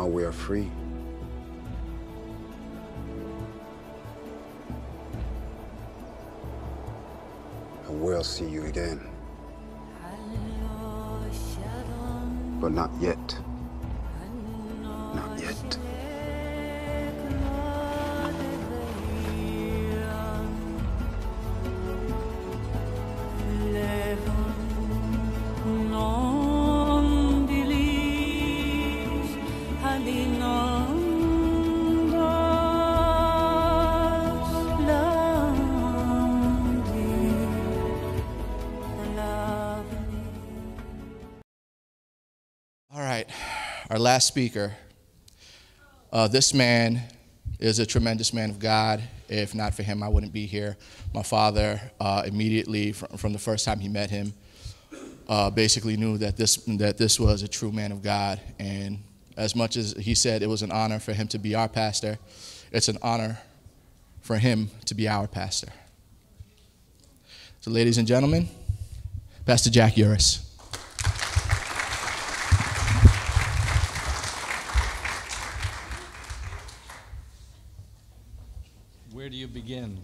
Speaker 1: now we are free. And we'll see you again. But not yet. Not yet.
Speaker 4: All right, our last speaker. Uh, this man is a tremendous man of God. If not for him, I wouldn't be here. My father, uh, immediately from, from the first time he met him, uh, basically knew that this, that this was a true man of God. And as much as he said it was an honor for him to be our pastor, it's an honor for him to be our pastor. So ladies and gentlemen, Pastor Jack Uris.
Speaker 22: Where do you begin?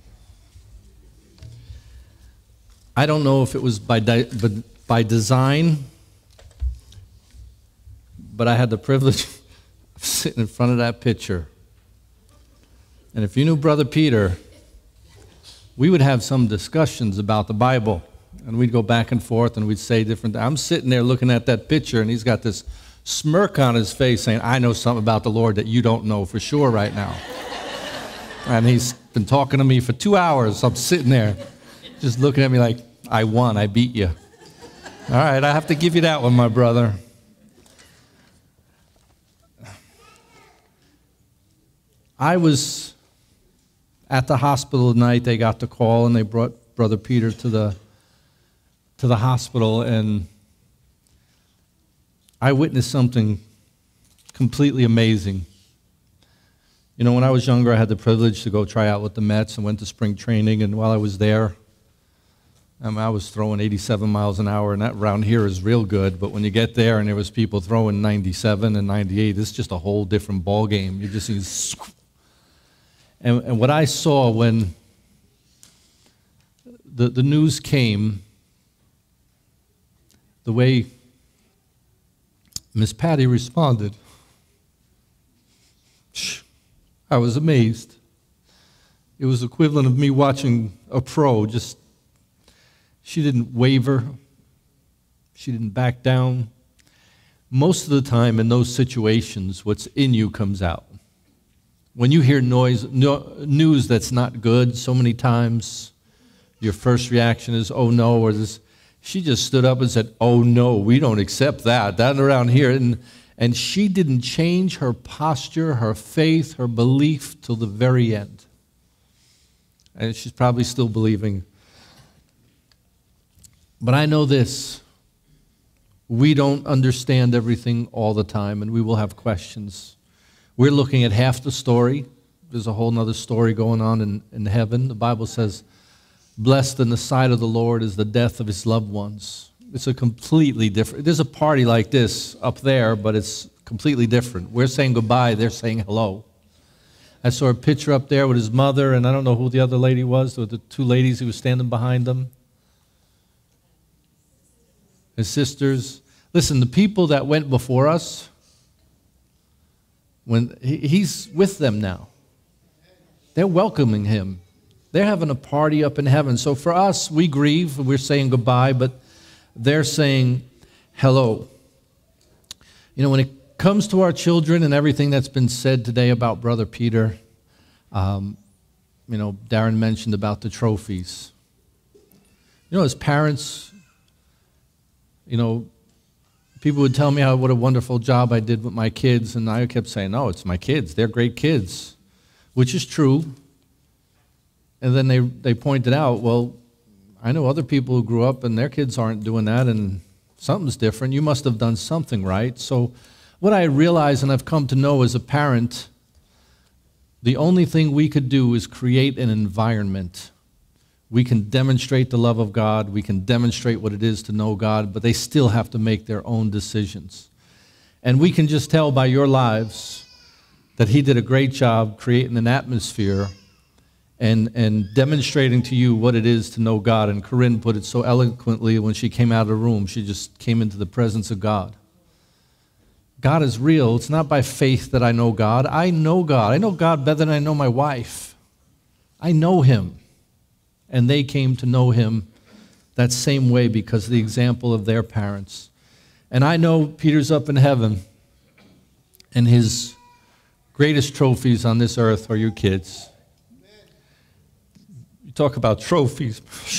Speaker 22: I don't know if it was by, di by design, but I had the privilege of sitting in front of that picture. And if you knew Brother Peter, we would have some discussions about the Bible. And we'd go back and forth and we'd say different things. I'm sitting there looking at that picture and he's got this smirk on his face saying, I know something about the Lord that you don't know for sure right now. And he's been talking to me for two hours. I'm sitting there just looking at me like, I won, I beat you. All right, I have to give you that one, my brother. I was at the hospital tonight. They got the call and they brought Brother Peter to the, to the hospital, and I witnessed something completely amazing. You know, when I was younger, I had the privilege to go try out with the Mets and went to spring training, and while I was there, I mean, I was throwing eighty-seven miles an hour, and that around here is real good, but when you get there and there was people throwing ninety-seven and ninety-eight, it's just a whole different ball game. You just see, and, and what I saw when the, the news came, the way Miss Patty responded, I was amazed. It was equivalent of me watching a pro. Just, she didn't waver. She didn't back down. Most of the time in those situations, what's in you comes out. When you hear noise, no, news that's not good, so many times your first reaction is, oh no, or this. She just stood up and said, oh no, we don't accept that. That around here. And, and she didn't change her posture, her faith, her belief till the very end. And she's probably still believing. But I know this. We don't understand everything all the time, and we will have questions. We're looking at half the story. There's a whole other story going on in, in heaven. The Bible says, blessed in the sight of the Lord is the death of his loved ones. It's a completely different, there's a party like this up there, but it's completely different. We're saying goodbye, they're saying hello. I saw a picture up there with his mother, and I don't know who the other lady was, with the two ladies who were standing behind them. His sisters. Listen, the people that went before us, when he, he's with them now. They're welcoming him. They're having a party up in heaven. So for us, we grieve, we're saying goodbye, but they're saying hello. You know, when it comes to our children and everything that's been said today about Brother Peter, um, you know, Darren mentioned about the trophies. You know, as parents, you know, people would tell me how what a wonderful job I did with my kids, and I kept saying, no, it's my kids. They're great kids, which is true. And then they, they pointed out, well, I know other people who grew up and their kids aren't doing that, and something's different. You must have done something right. So what I realize and I've come to know as a parent, the only thing we could do is create an environment. We can demonstrate the love of God. We can demonstrate what it is to know God, but they still have to make their own decisions. And we can just tell by your lives that he did a great job creating an atmosphere and, and demonstrating to you what it is to know God. And Corinne put it so eloquently when she came out of the room. She just came into the presence of God. God is real. It's not by faith that I know God. I know God. I know God better than I know my wife. I know him. And they came to know him that same way because of the example of their parents. And I know Peter's up in heaven, and his greatest trophies on this earth are your kids. You talk about trophies.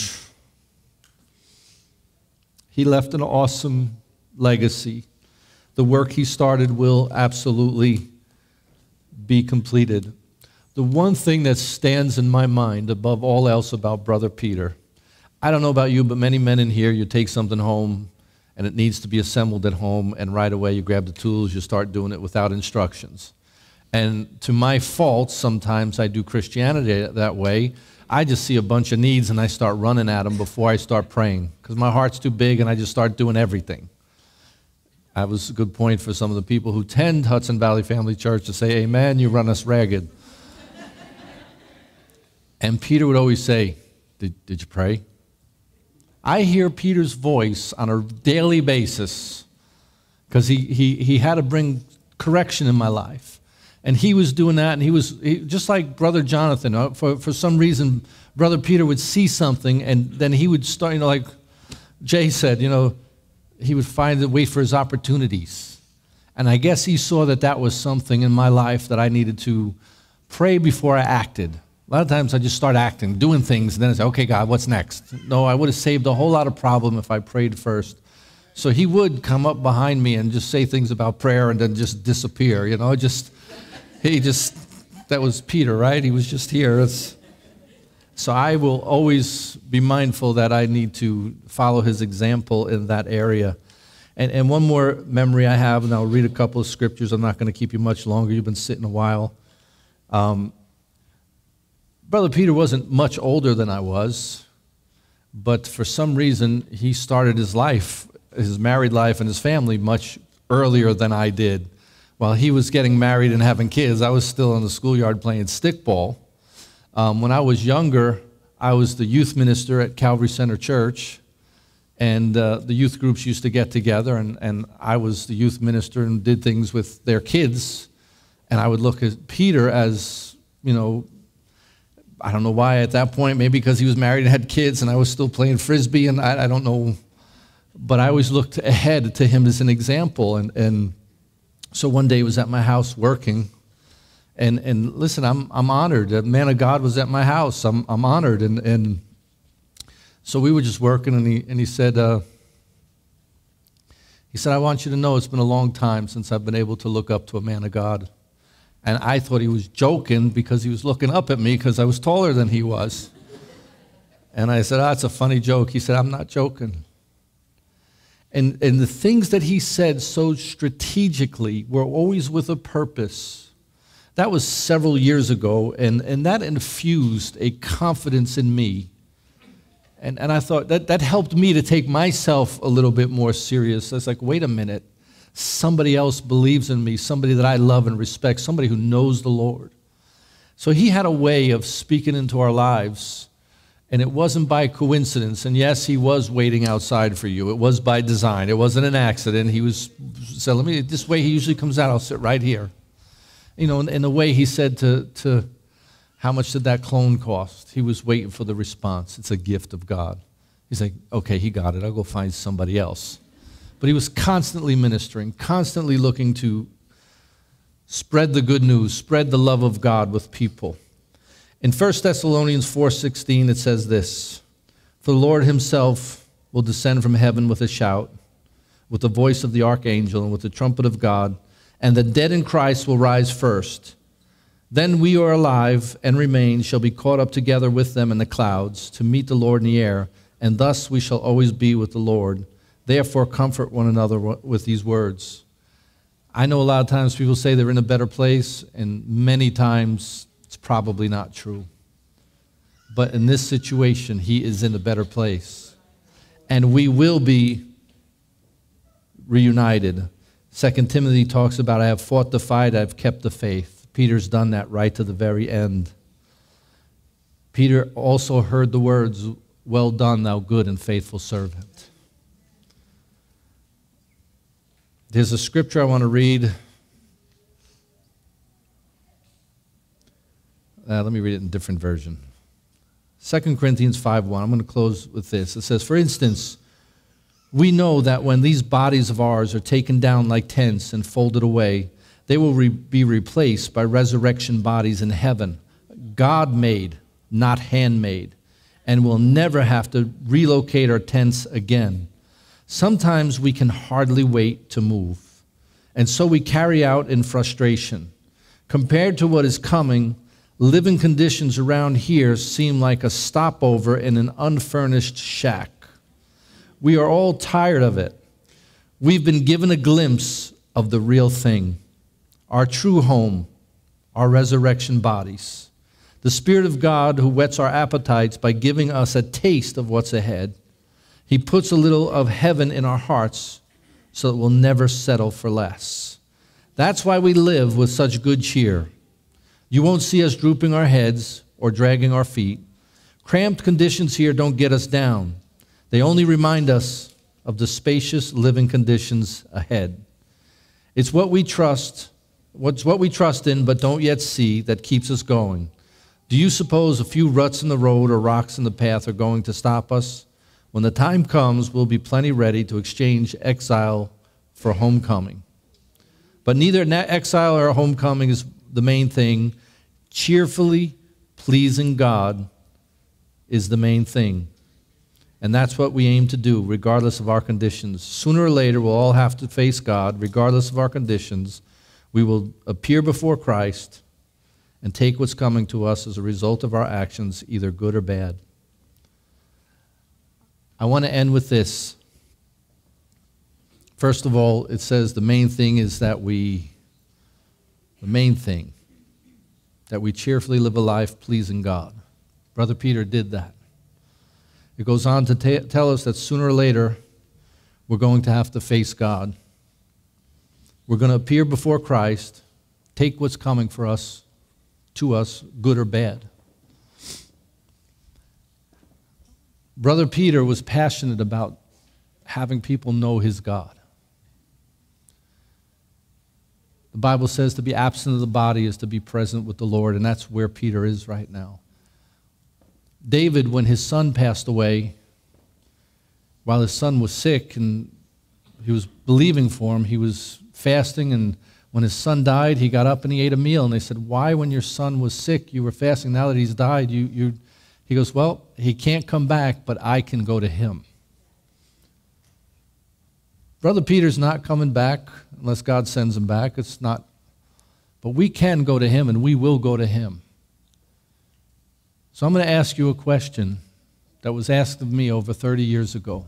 Speaker 22: He left an awesome legacy. The work he started will absolutely be completed. The one thing that stands in my mind above all else about Brother Peter, I don't know about you, but many men in here, you take something home and it needs to be assembled at home, and right away you grab the tools, you start doing it without instructions. And to my fault, sometimes I do Christianity that way. I just see a bunch of needs and I start running at them before I start praying because my heart's too big and I just start doing everything. That was a good point for some of the people who tend Hudson Valley Family Church to say, amen, you run us ragged. And Peter would always say, did, did you pray? I hear Peter's voice on a daily basis because he, he, he had to bring correction in my life. And he was doing that, and he was he, just like Brother Jonathan. Uh, for, for some reason, Brother Peter would see something, and then he would start, you know, like Jay said, you know, he would find a way for his opportunities. And I guess he saw that that was something in my life that I needed to pray before I acted. A lot of times I just start acting, doing things, and then I say, okay, God, what's next? No, I would have saved a whole lot of problem if I prayed first. So he would come up behind me and just say things about prayer and then just disappear, you know, just, he just, that was Peter, right? He was just here. It's, so I will always be mindful that I need to follow his example in that area. And, and one more memory I have, and I'll read a couple of scriptures. I'm not going to keep you much longer. You've been sitting a while. Um, Brother Peter wasn't much older than I was, but for some reason, he started his life, his married life and his family much earlier than I did. While he was getting married and having kids, I was still in the schoolyard playing stickball. Um, when I was younger, I was the youth minister at Calvary Center Church, and uh, the youth groups used to get together, and, and I was the youth minister and did things with their kids, and I would look at Peter as, you know, I don't know why at that point, maybe because he was married and had kids and I was still playing Frisbee, and I, I don't know, but I always looked ahead to him as an example. And, and so one day he was at my house working, and, and listen, I'm, I'm honored. The man of God was at my house. I'm, I'm honored. And, and so we were just working, and he, and he said, uh, he said, I want you to know it's been a long time since I've been able to look up to a man of God. And I thought he was joking because he was looking up at me because I was taller than he was. And I said, oh, it's a funny joke. He said, I'm not joking. And, and the things that he said so strategically were always with a purpose. That was several years ago, and, and that infused a confidence in me. And, and I thought that, that helped me to take myself a little bit more serious. I was like, wait a minute. Somebody else believes in me, somebody that I love and respect, somebody who knows the Lord. So he had a way of speaking into our lives, and it wasn't by coincidence. And yes, he was waiting outside for you. It was by design. It wasn't an accident. He was said, let me, this way he usually comes out, I'll sit right here. You know, in, in the way he said to, to, how much did that clone cost? He was waiting for the response. It's a gift of God. He's like, okay, he got it. I'll go find somebody else. But he was constantly ministering, constantly looking to spread the good news, spread the love of God with people. In First Thessalonians four sixteen, it says this, for the Lord himself will descend from heaven with a shout, with the voice of the archangel and with the trumpet of God, and the dead in Christ will rise first. Then we who are alive and remain shall be caught up together with them in the clouds to meet the Lord in the air, and thus we shall always be with the Lord. Therefore, comfort one another with these words. I know a lot of times people say they're in a better place, and many times it's probably not true. But in this situation, he is in a better place. And we will be reunited. Second Timothy talks about, I have fought the fight, I have kept the faith. Peter's done that right to the very end. Peter also heard the words, well done, thou good and faithful servant. There's a scripture I want to read. Uh, let me read it in a different version. Second Corinthians five one. I'm going to close with this. It says, for instance, we know that when these bodies of ours are taken down like tents and folded away, they will re- be replaced by resurrection bodies in heaven, God-made, not handmade, and we'll never have to relocate our tents again. Sometimes we can hardly wait to move, and so we carry out in frustration. Compared to what is coming, living conditions around here seem like a stopover in an unfurnished shack. We are all tired of it. We've been given a glimpse of the real thing, our true home, our resurrection bodies. The Spirit of God who whets our appetites by giving us a taste of what's ahead. He puts a little of heaven in our hearts so that we'll never settle for less. That's why we live with such good cheer. You won't see us drooping our heads or dragging our feet. Cramped conditions here don't get us down. They only remind us of the spacious living conditions ahead. It's what we trust, what's what we trust in but don't yet see that keeps us going. Do you suppose a few ruts in the road or rocks in the path are going to stop us? When the time comes, we'll be plenty ready to exchange exile for homecoming. But neither exile or homecoming is the main thing. Cheerfully pleasing God is the main thing. And that's what we aim to do, regardless of our conditions. Sooner or later, we'll all have to face God, regardless of our conditions. We will appear before Christ and take what's coming to us as a result of our actions, either good or bad. I want to end with this. First of all, it says the main thing is that we, the main thing, that we cheerfully live a life pleasing God. Brother Peter did that. It goes on to t- tell us that sooner or later, we're going to have to face God. We're going to appear before Christ, take what's coming for us, to us, good or bad. Brother Peter was passionate about having people know his God. The Bible says to be absent of the body is to be present with the Lord, and that's where Peter is right now. David, when his son passed away, while his son was sick and he was believing for him, he was fasting, and when his son died, he got up and he ate a meal, and they said, why, when your son was sick, you were fasting? Now that he's died, you... you He goes, well, he can't come back, but I can go to him. Brother Peter's not coming back unless God sends him back. It's not. But we can go to him, and we will go to him. So I'm going to ask you a question that was asked of me over thirty years ago.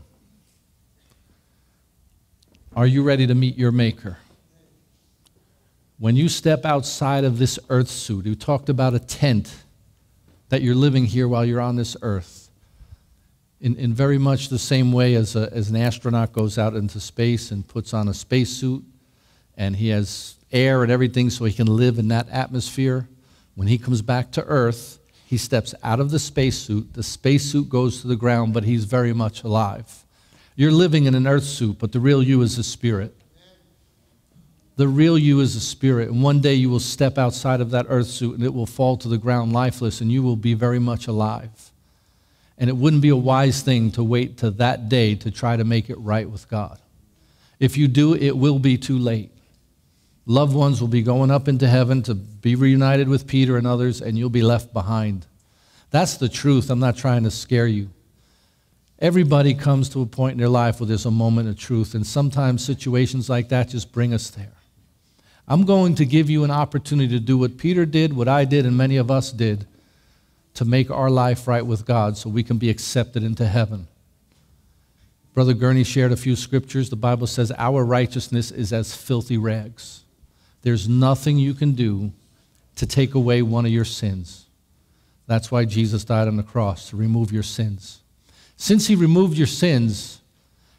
Speaker 22: Are you ready to meet your Maker? When you step outside of this earth suit, you talked about a tent, that you're living here while you're on this earth. In, in very much the same way as, a, as an astronaut goes out into space and puts on a spacesuit, and he has air and everything so he can live in that atmosphere. When he comes back to Earth, he steps out of the spacesuit. The spacesuit goes to the ground, but he's very much alive. You're living in an earth suit, but the real you is a spirit. The real you is a spirit, and one day you will step outside of that earth suit and it will fall to the ground lifeless, and you will be very much alive. And it wouldn't be a wise thing to wait to that day to try to make it right with God. If you do, it will be too late. Loved ones will be going up into heaven to be reunited with Peter and others, and you'll be left behind. That's the truth. I'm not trying to scare you. Everybody comes to a point in their life where there's a moment of truth, and sometimes situations like that just bring us there. I'm going to give you an opportunity to do what Peter did, what I did, and many of us did, to make our life right with God so we can be accepted into heaven. Brother Gurney shared a few scriptures. The Bible says our righteousness is as filthy rags. There's nothing you can do to take away one of your sins. That's why Jesus died on the cross, to remove your sins. Since he removed your sins,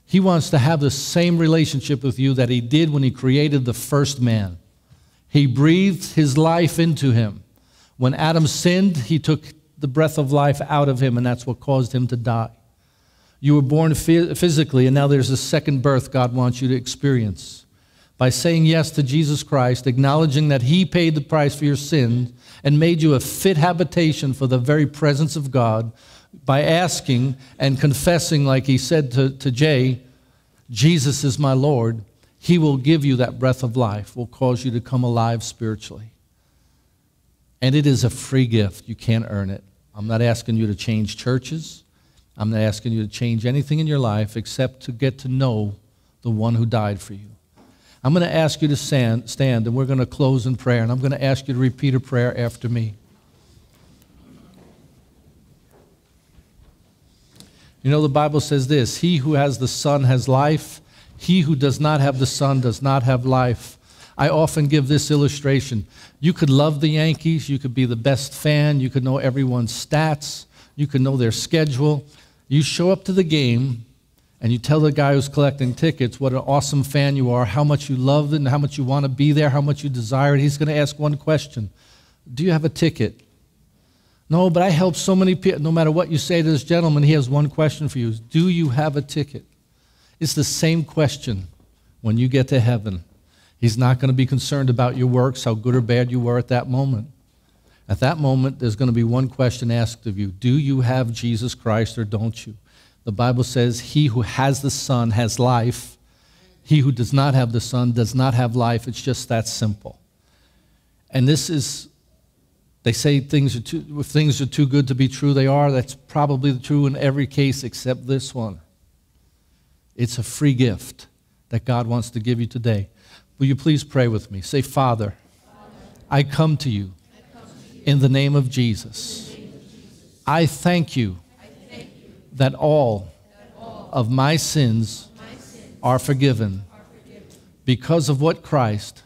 Speaker 22: He wants to have the same relationship with you that he did when he created the first man. He breathed his life into him. When Adam sinned, he took the breath of life out of him, and that's what caused him to die. You were born physically, and now there's a second birth God wants you to experience. By saying yes to Jesus Christ, acknowledging that he paid the price for your sins and made you a fit habitation for the very presence of God, by asking and confessing, like he said to, to Jay, Jesus is my Lord, he will give you that breath of life, will cause you to come alive spiritually. And it is a free gift. You can't earn it. I'm not asking you to change churches. I'm not asking you to change anything in your life except to get to know the one who died for you. I'm going to ask you to stand, stand and we're going to close in prayer. And I'm going to ask you to repeat a prayer after me. You know, the Bible says this, he who has the Son has life. He who does not have the Son does not have life. I often give this illustration. You could love the Yankees. You could be the best fan. You could know everyone's stats. You could know their schedule. You show up to the game, and you tell the guy who's collecting tickets what an awesome fan you are, how much you love it, and how much you want to be there, how much you desire it. He's going to ask one question. Do you have a ticket? No, but I help so many people. No matter what you say to this gentleman, he has one question for you. Do you have a ticket? It's the same question when you get to heaven. He's not going to be concerned about your works, how good or bad you were at that moment. At that moment, there's going to be one question asked of you. Do you have Jesus Christ or don't you? The Bible says, he who has the Son has life. He who does not have the Son does not have life. It's just that simple. And this is, they say things are too, if things are too good to be true, they are. That's probably true in every case except this one. It's a free gift that God wants to give you today. Will you please pray with me? Say, Father, I come to you in the name of Jesus. I thank you that all of my sins are forgiven because of what Christ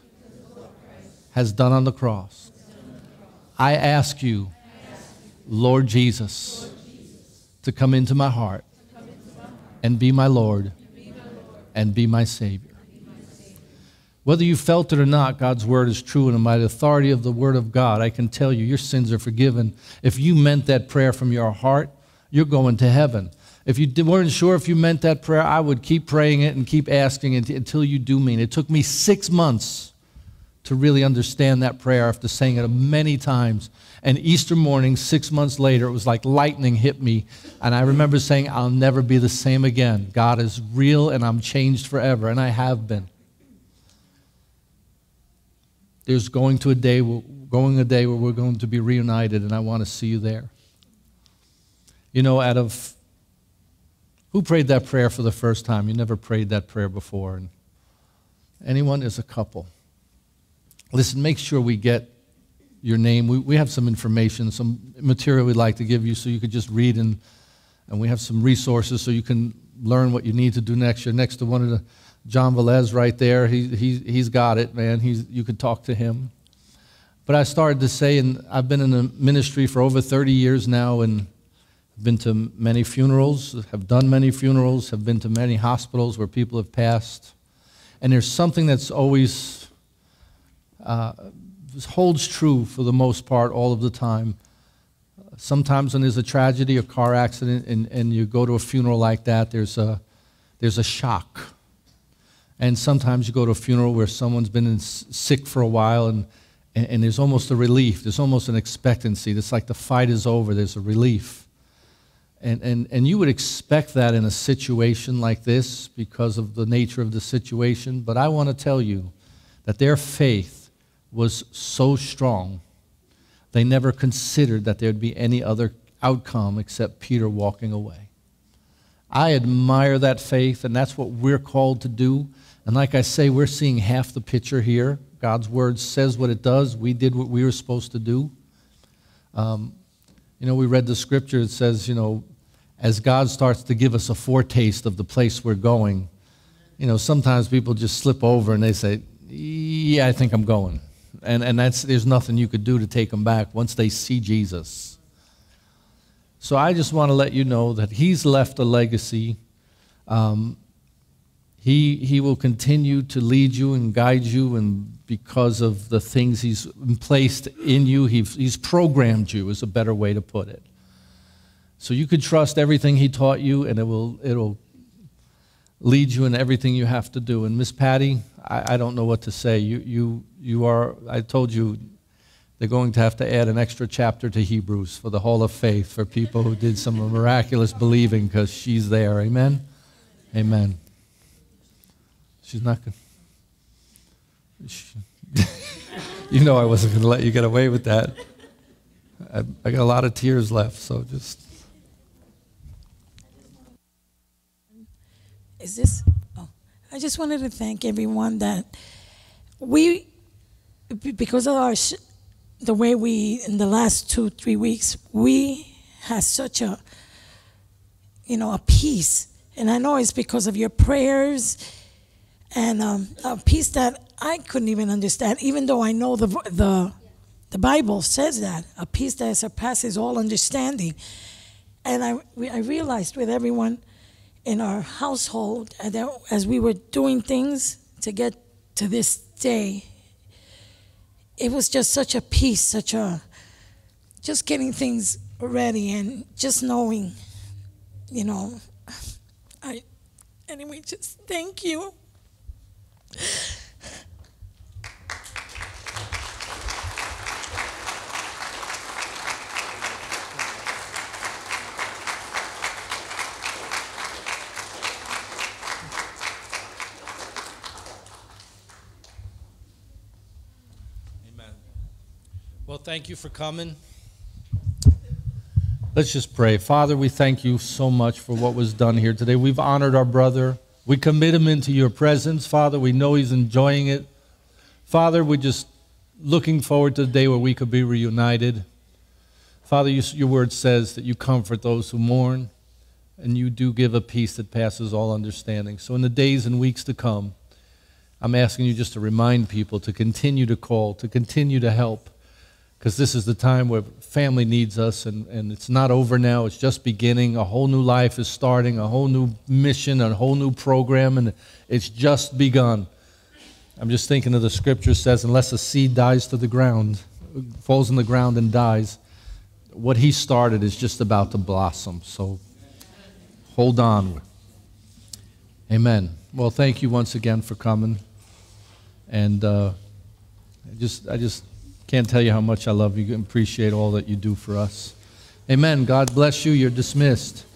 Speaker 22: has done on the cross. I ask you, Lord Jesus, to come into my heart and be my Lord and be my Savior. Whether you felt it or not, God's word is true, and by the authority of the word of God, I can tell you your sins are forgiven. If you meant that prayer from your heart, you're going to heaven. If you weren't sure if you meant that prayer, I would keep praying it and keep asking it until you do mean it. It took me six months to really understand that prayer after saying it many times. And Easter morning, six months later, it was like lightning hit me. And I remember saying, I'll never be the same again. God is real and I'm changed forever, and I have been. There's going to a day, going a day where we're going to be reunited, and I want to see you there. You know, out of who prayed that prayer for the first time? You never prayed that prayer before. And anyone? There's a couple. Listen, make sure we get your name. We, we have some information, some material we'd like to give you so you could just read, and, and we have some resources so you can learn what you need to do next. You're next to one of the John Velez right there. He, he, he's got it, man. He's, you could talk to him. But I started to say, and I've been in the ministry for over thirty years now, and I've been to many funerals, have done many funerals, have been to many hospitals where people have passed. And there's something that's always uh, holds true for the most part all of the time. Sometimes when there's a tragedy, a car accident, and, and you go to a funeral like that, there's a, there's a shock. And sometimes you go to a funeral where someone's been in, sick for a while, and, and, and there's almost a relief. There's almost an expectancy. It's like the fight is over. There's a relief. And, and, and you would expect that in a situation like this because of the nature of the situation. But I want to tell you that their faith was so strong, they never considered that there'd be any other outcome except Peter walking away. I admire that faith, and that's what we're called to do. And like I say, we're seeing half the picture here. God's word says what it does. We did what we were supposed to do. Um, you know, we read the scripture. It says, you know, as God starts to give us a foretaste of the place we're going, you know, sometimes people just slip over and they say, yeah, I think I'm going. And, and that's, there's nothing you could do to take them back once they see Jesus. So I just want to let you know that he's left a legacy. Um, He, he will continue to lead you and guide you, and because of the things he's placed in you, he's, he's programmed you, is a better way to put it. So you could trust everything he taught you, and it will, it'll lead you in everything you have to do. And Miss Patty, I, I don't know what to say. You, you, you are, I told you, they're going to have to add an extra chapter to Hebrews for the Hall of Faith for people who did some miraculous believing, because she's there. Amen? Amen. She's not going to. You know I wasn't going to let you get away with that. I, I got a lot of tears left, so just.
Speaker 2: Is this? Oh, I just wanted to thank everyone that we, because of our, sh- the way we, in the last two, three weeks, we had such a, you know, a peace. And I know it's because of your prayers and um, a peace that I couldn't even understand, even though I know the, the, the Bible says that, a peace that surpasses all understanding. And I, we, I realized with everyone in our household, and that as we were doing things to get to this day, it was just such a peace, such a, just getting things ready and just knowing, you know, I, anyway, just thank you.
Speaker 22: Well, thank you for coming. Let's just pray. Father, we thank you so much for what was done here today. We've honored our brother. We commit him into your presence. Father, we know he's enjoying it. Father, we're just looking forward to the day where we could be reunited. Father, you, your word says that you comfort those who mourn, and you do give a peace that passes all understanding. So in the days and weeks to come, I'm asking you just to remind people to continue to call, to continue to help, because this is the time where family needs us, and, and it's not over now. It's just beginning. A whole new life is starting, a whole new mission, a whole new program, and it's just begun. I'm just thinking of the scripture says, unless a seed dies to the ground, falls in the ground and dies, what he started is just about to blossom. So hold on. Amen. Well, thank you once again for coming. And uh, I just, I just can't tell you how much I love you and appreciate all that you do for us. Amen. God bless you. You're dismissed.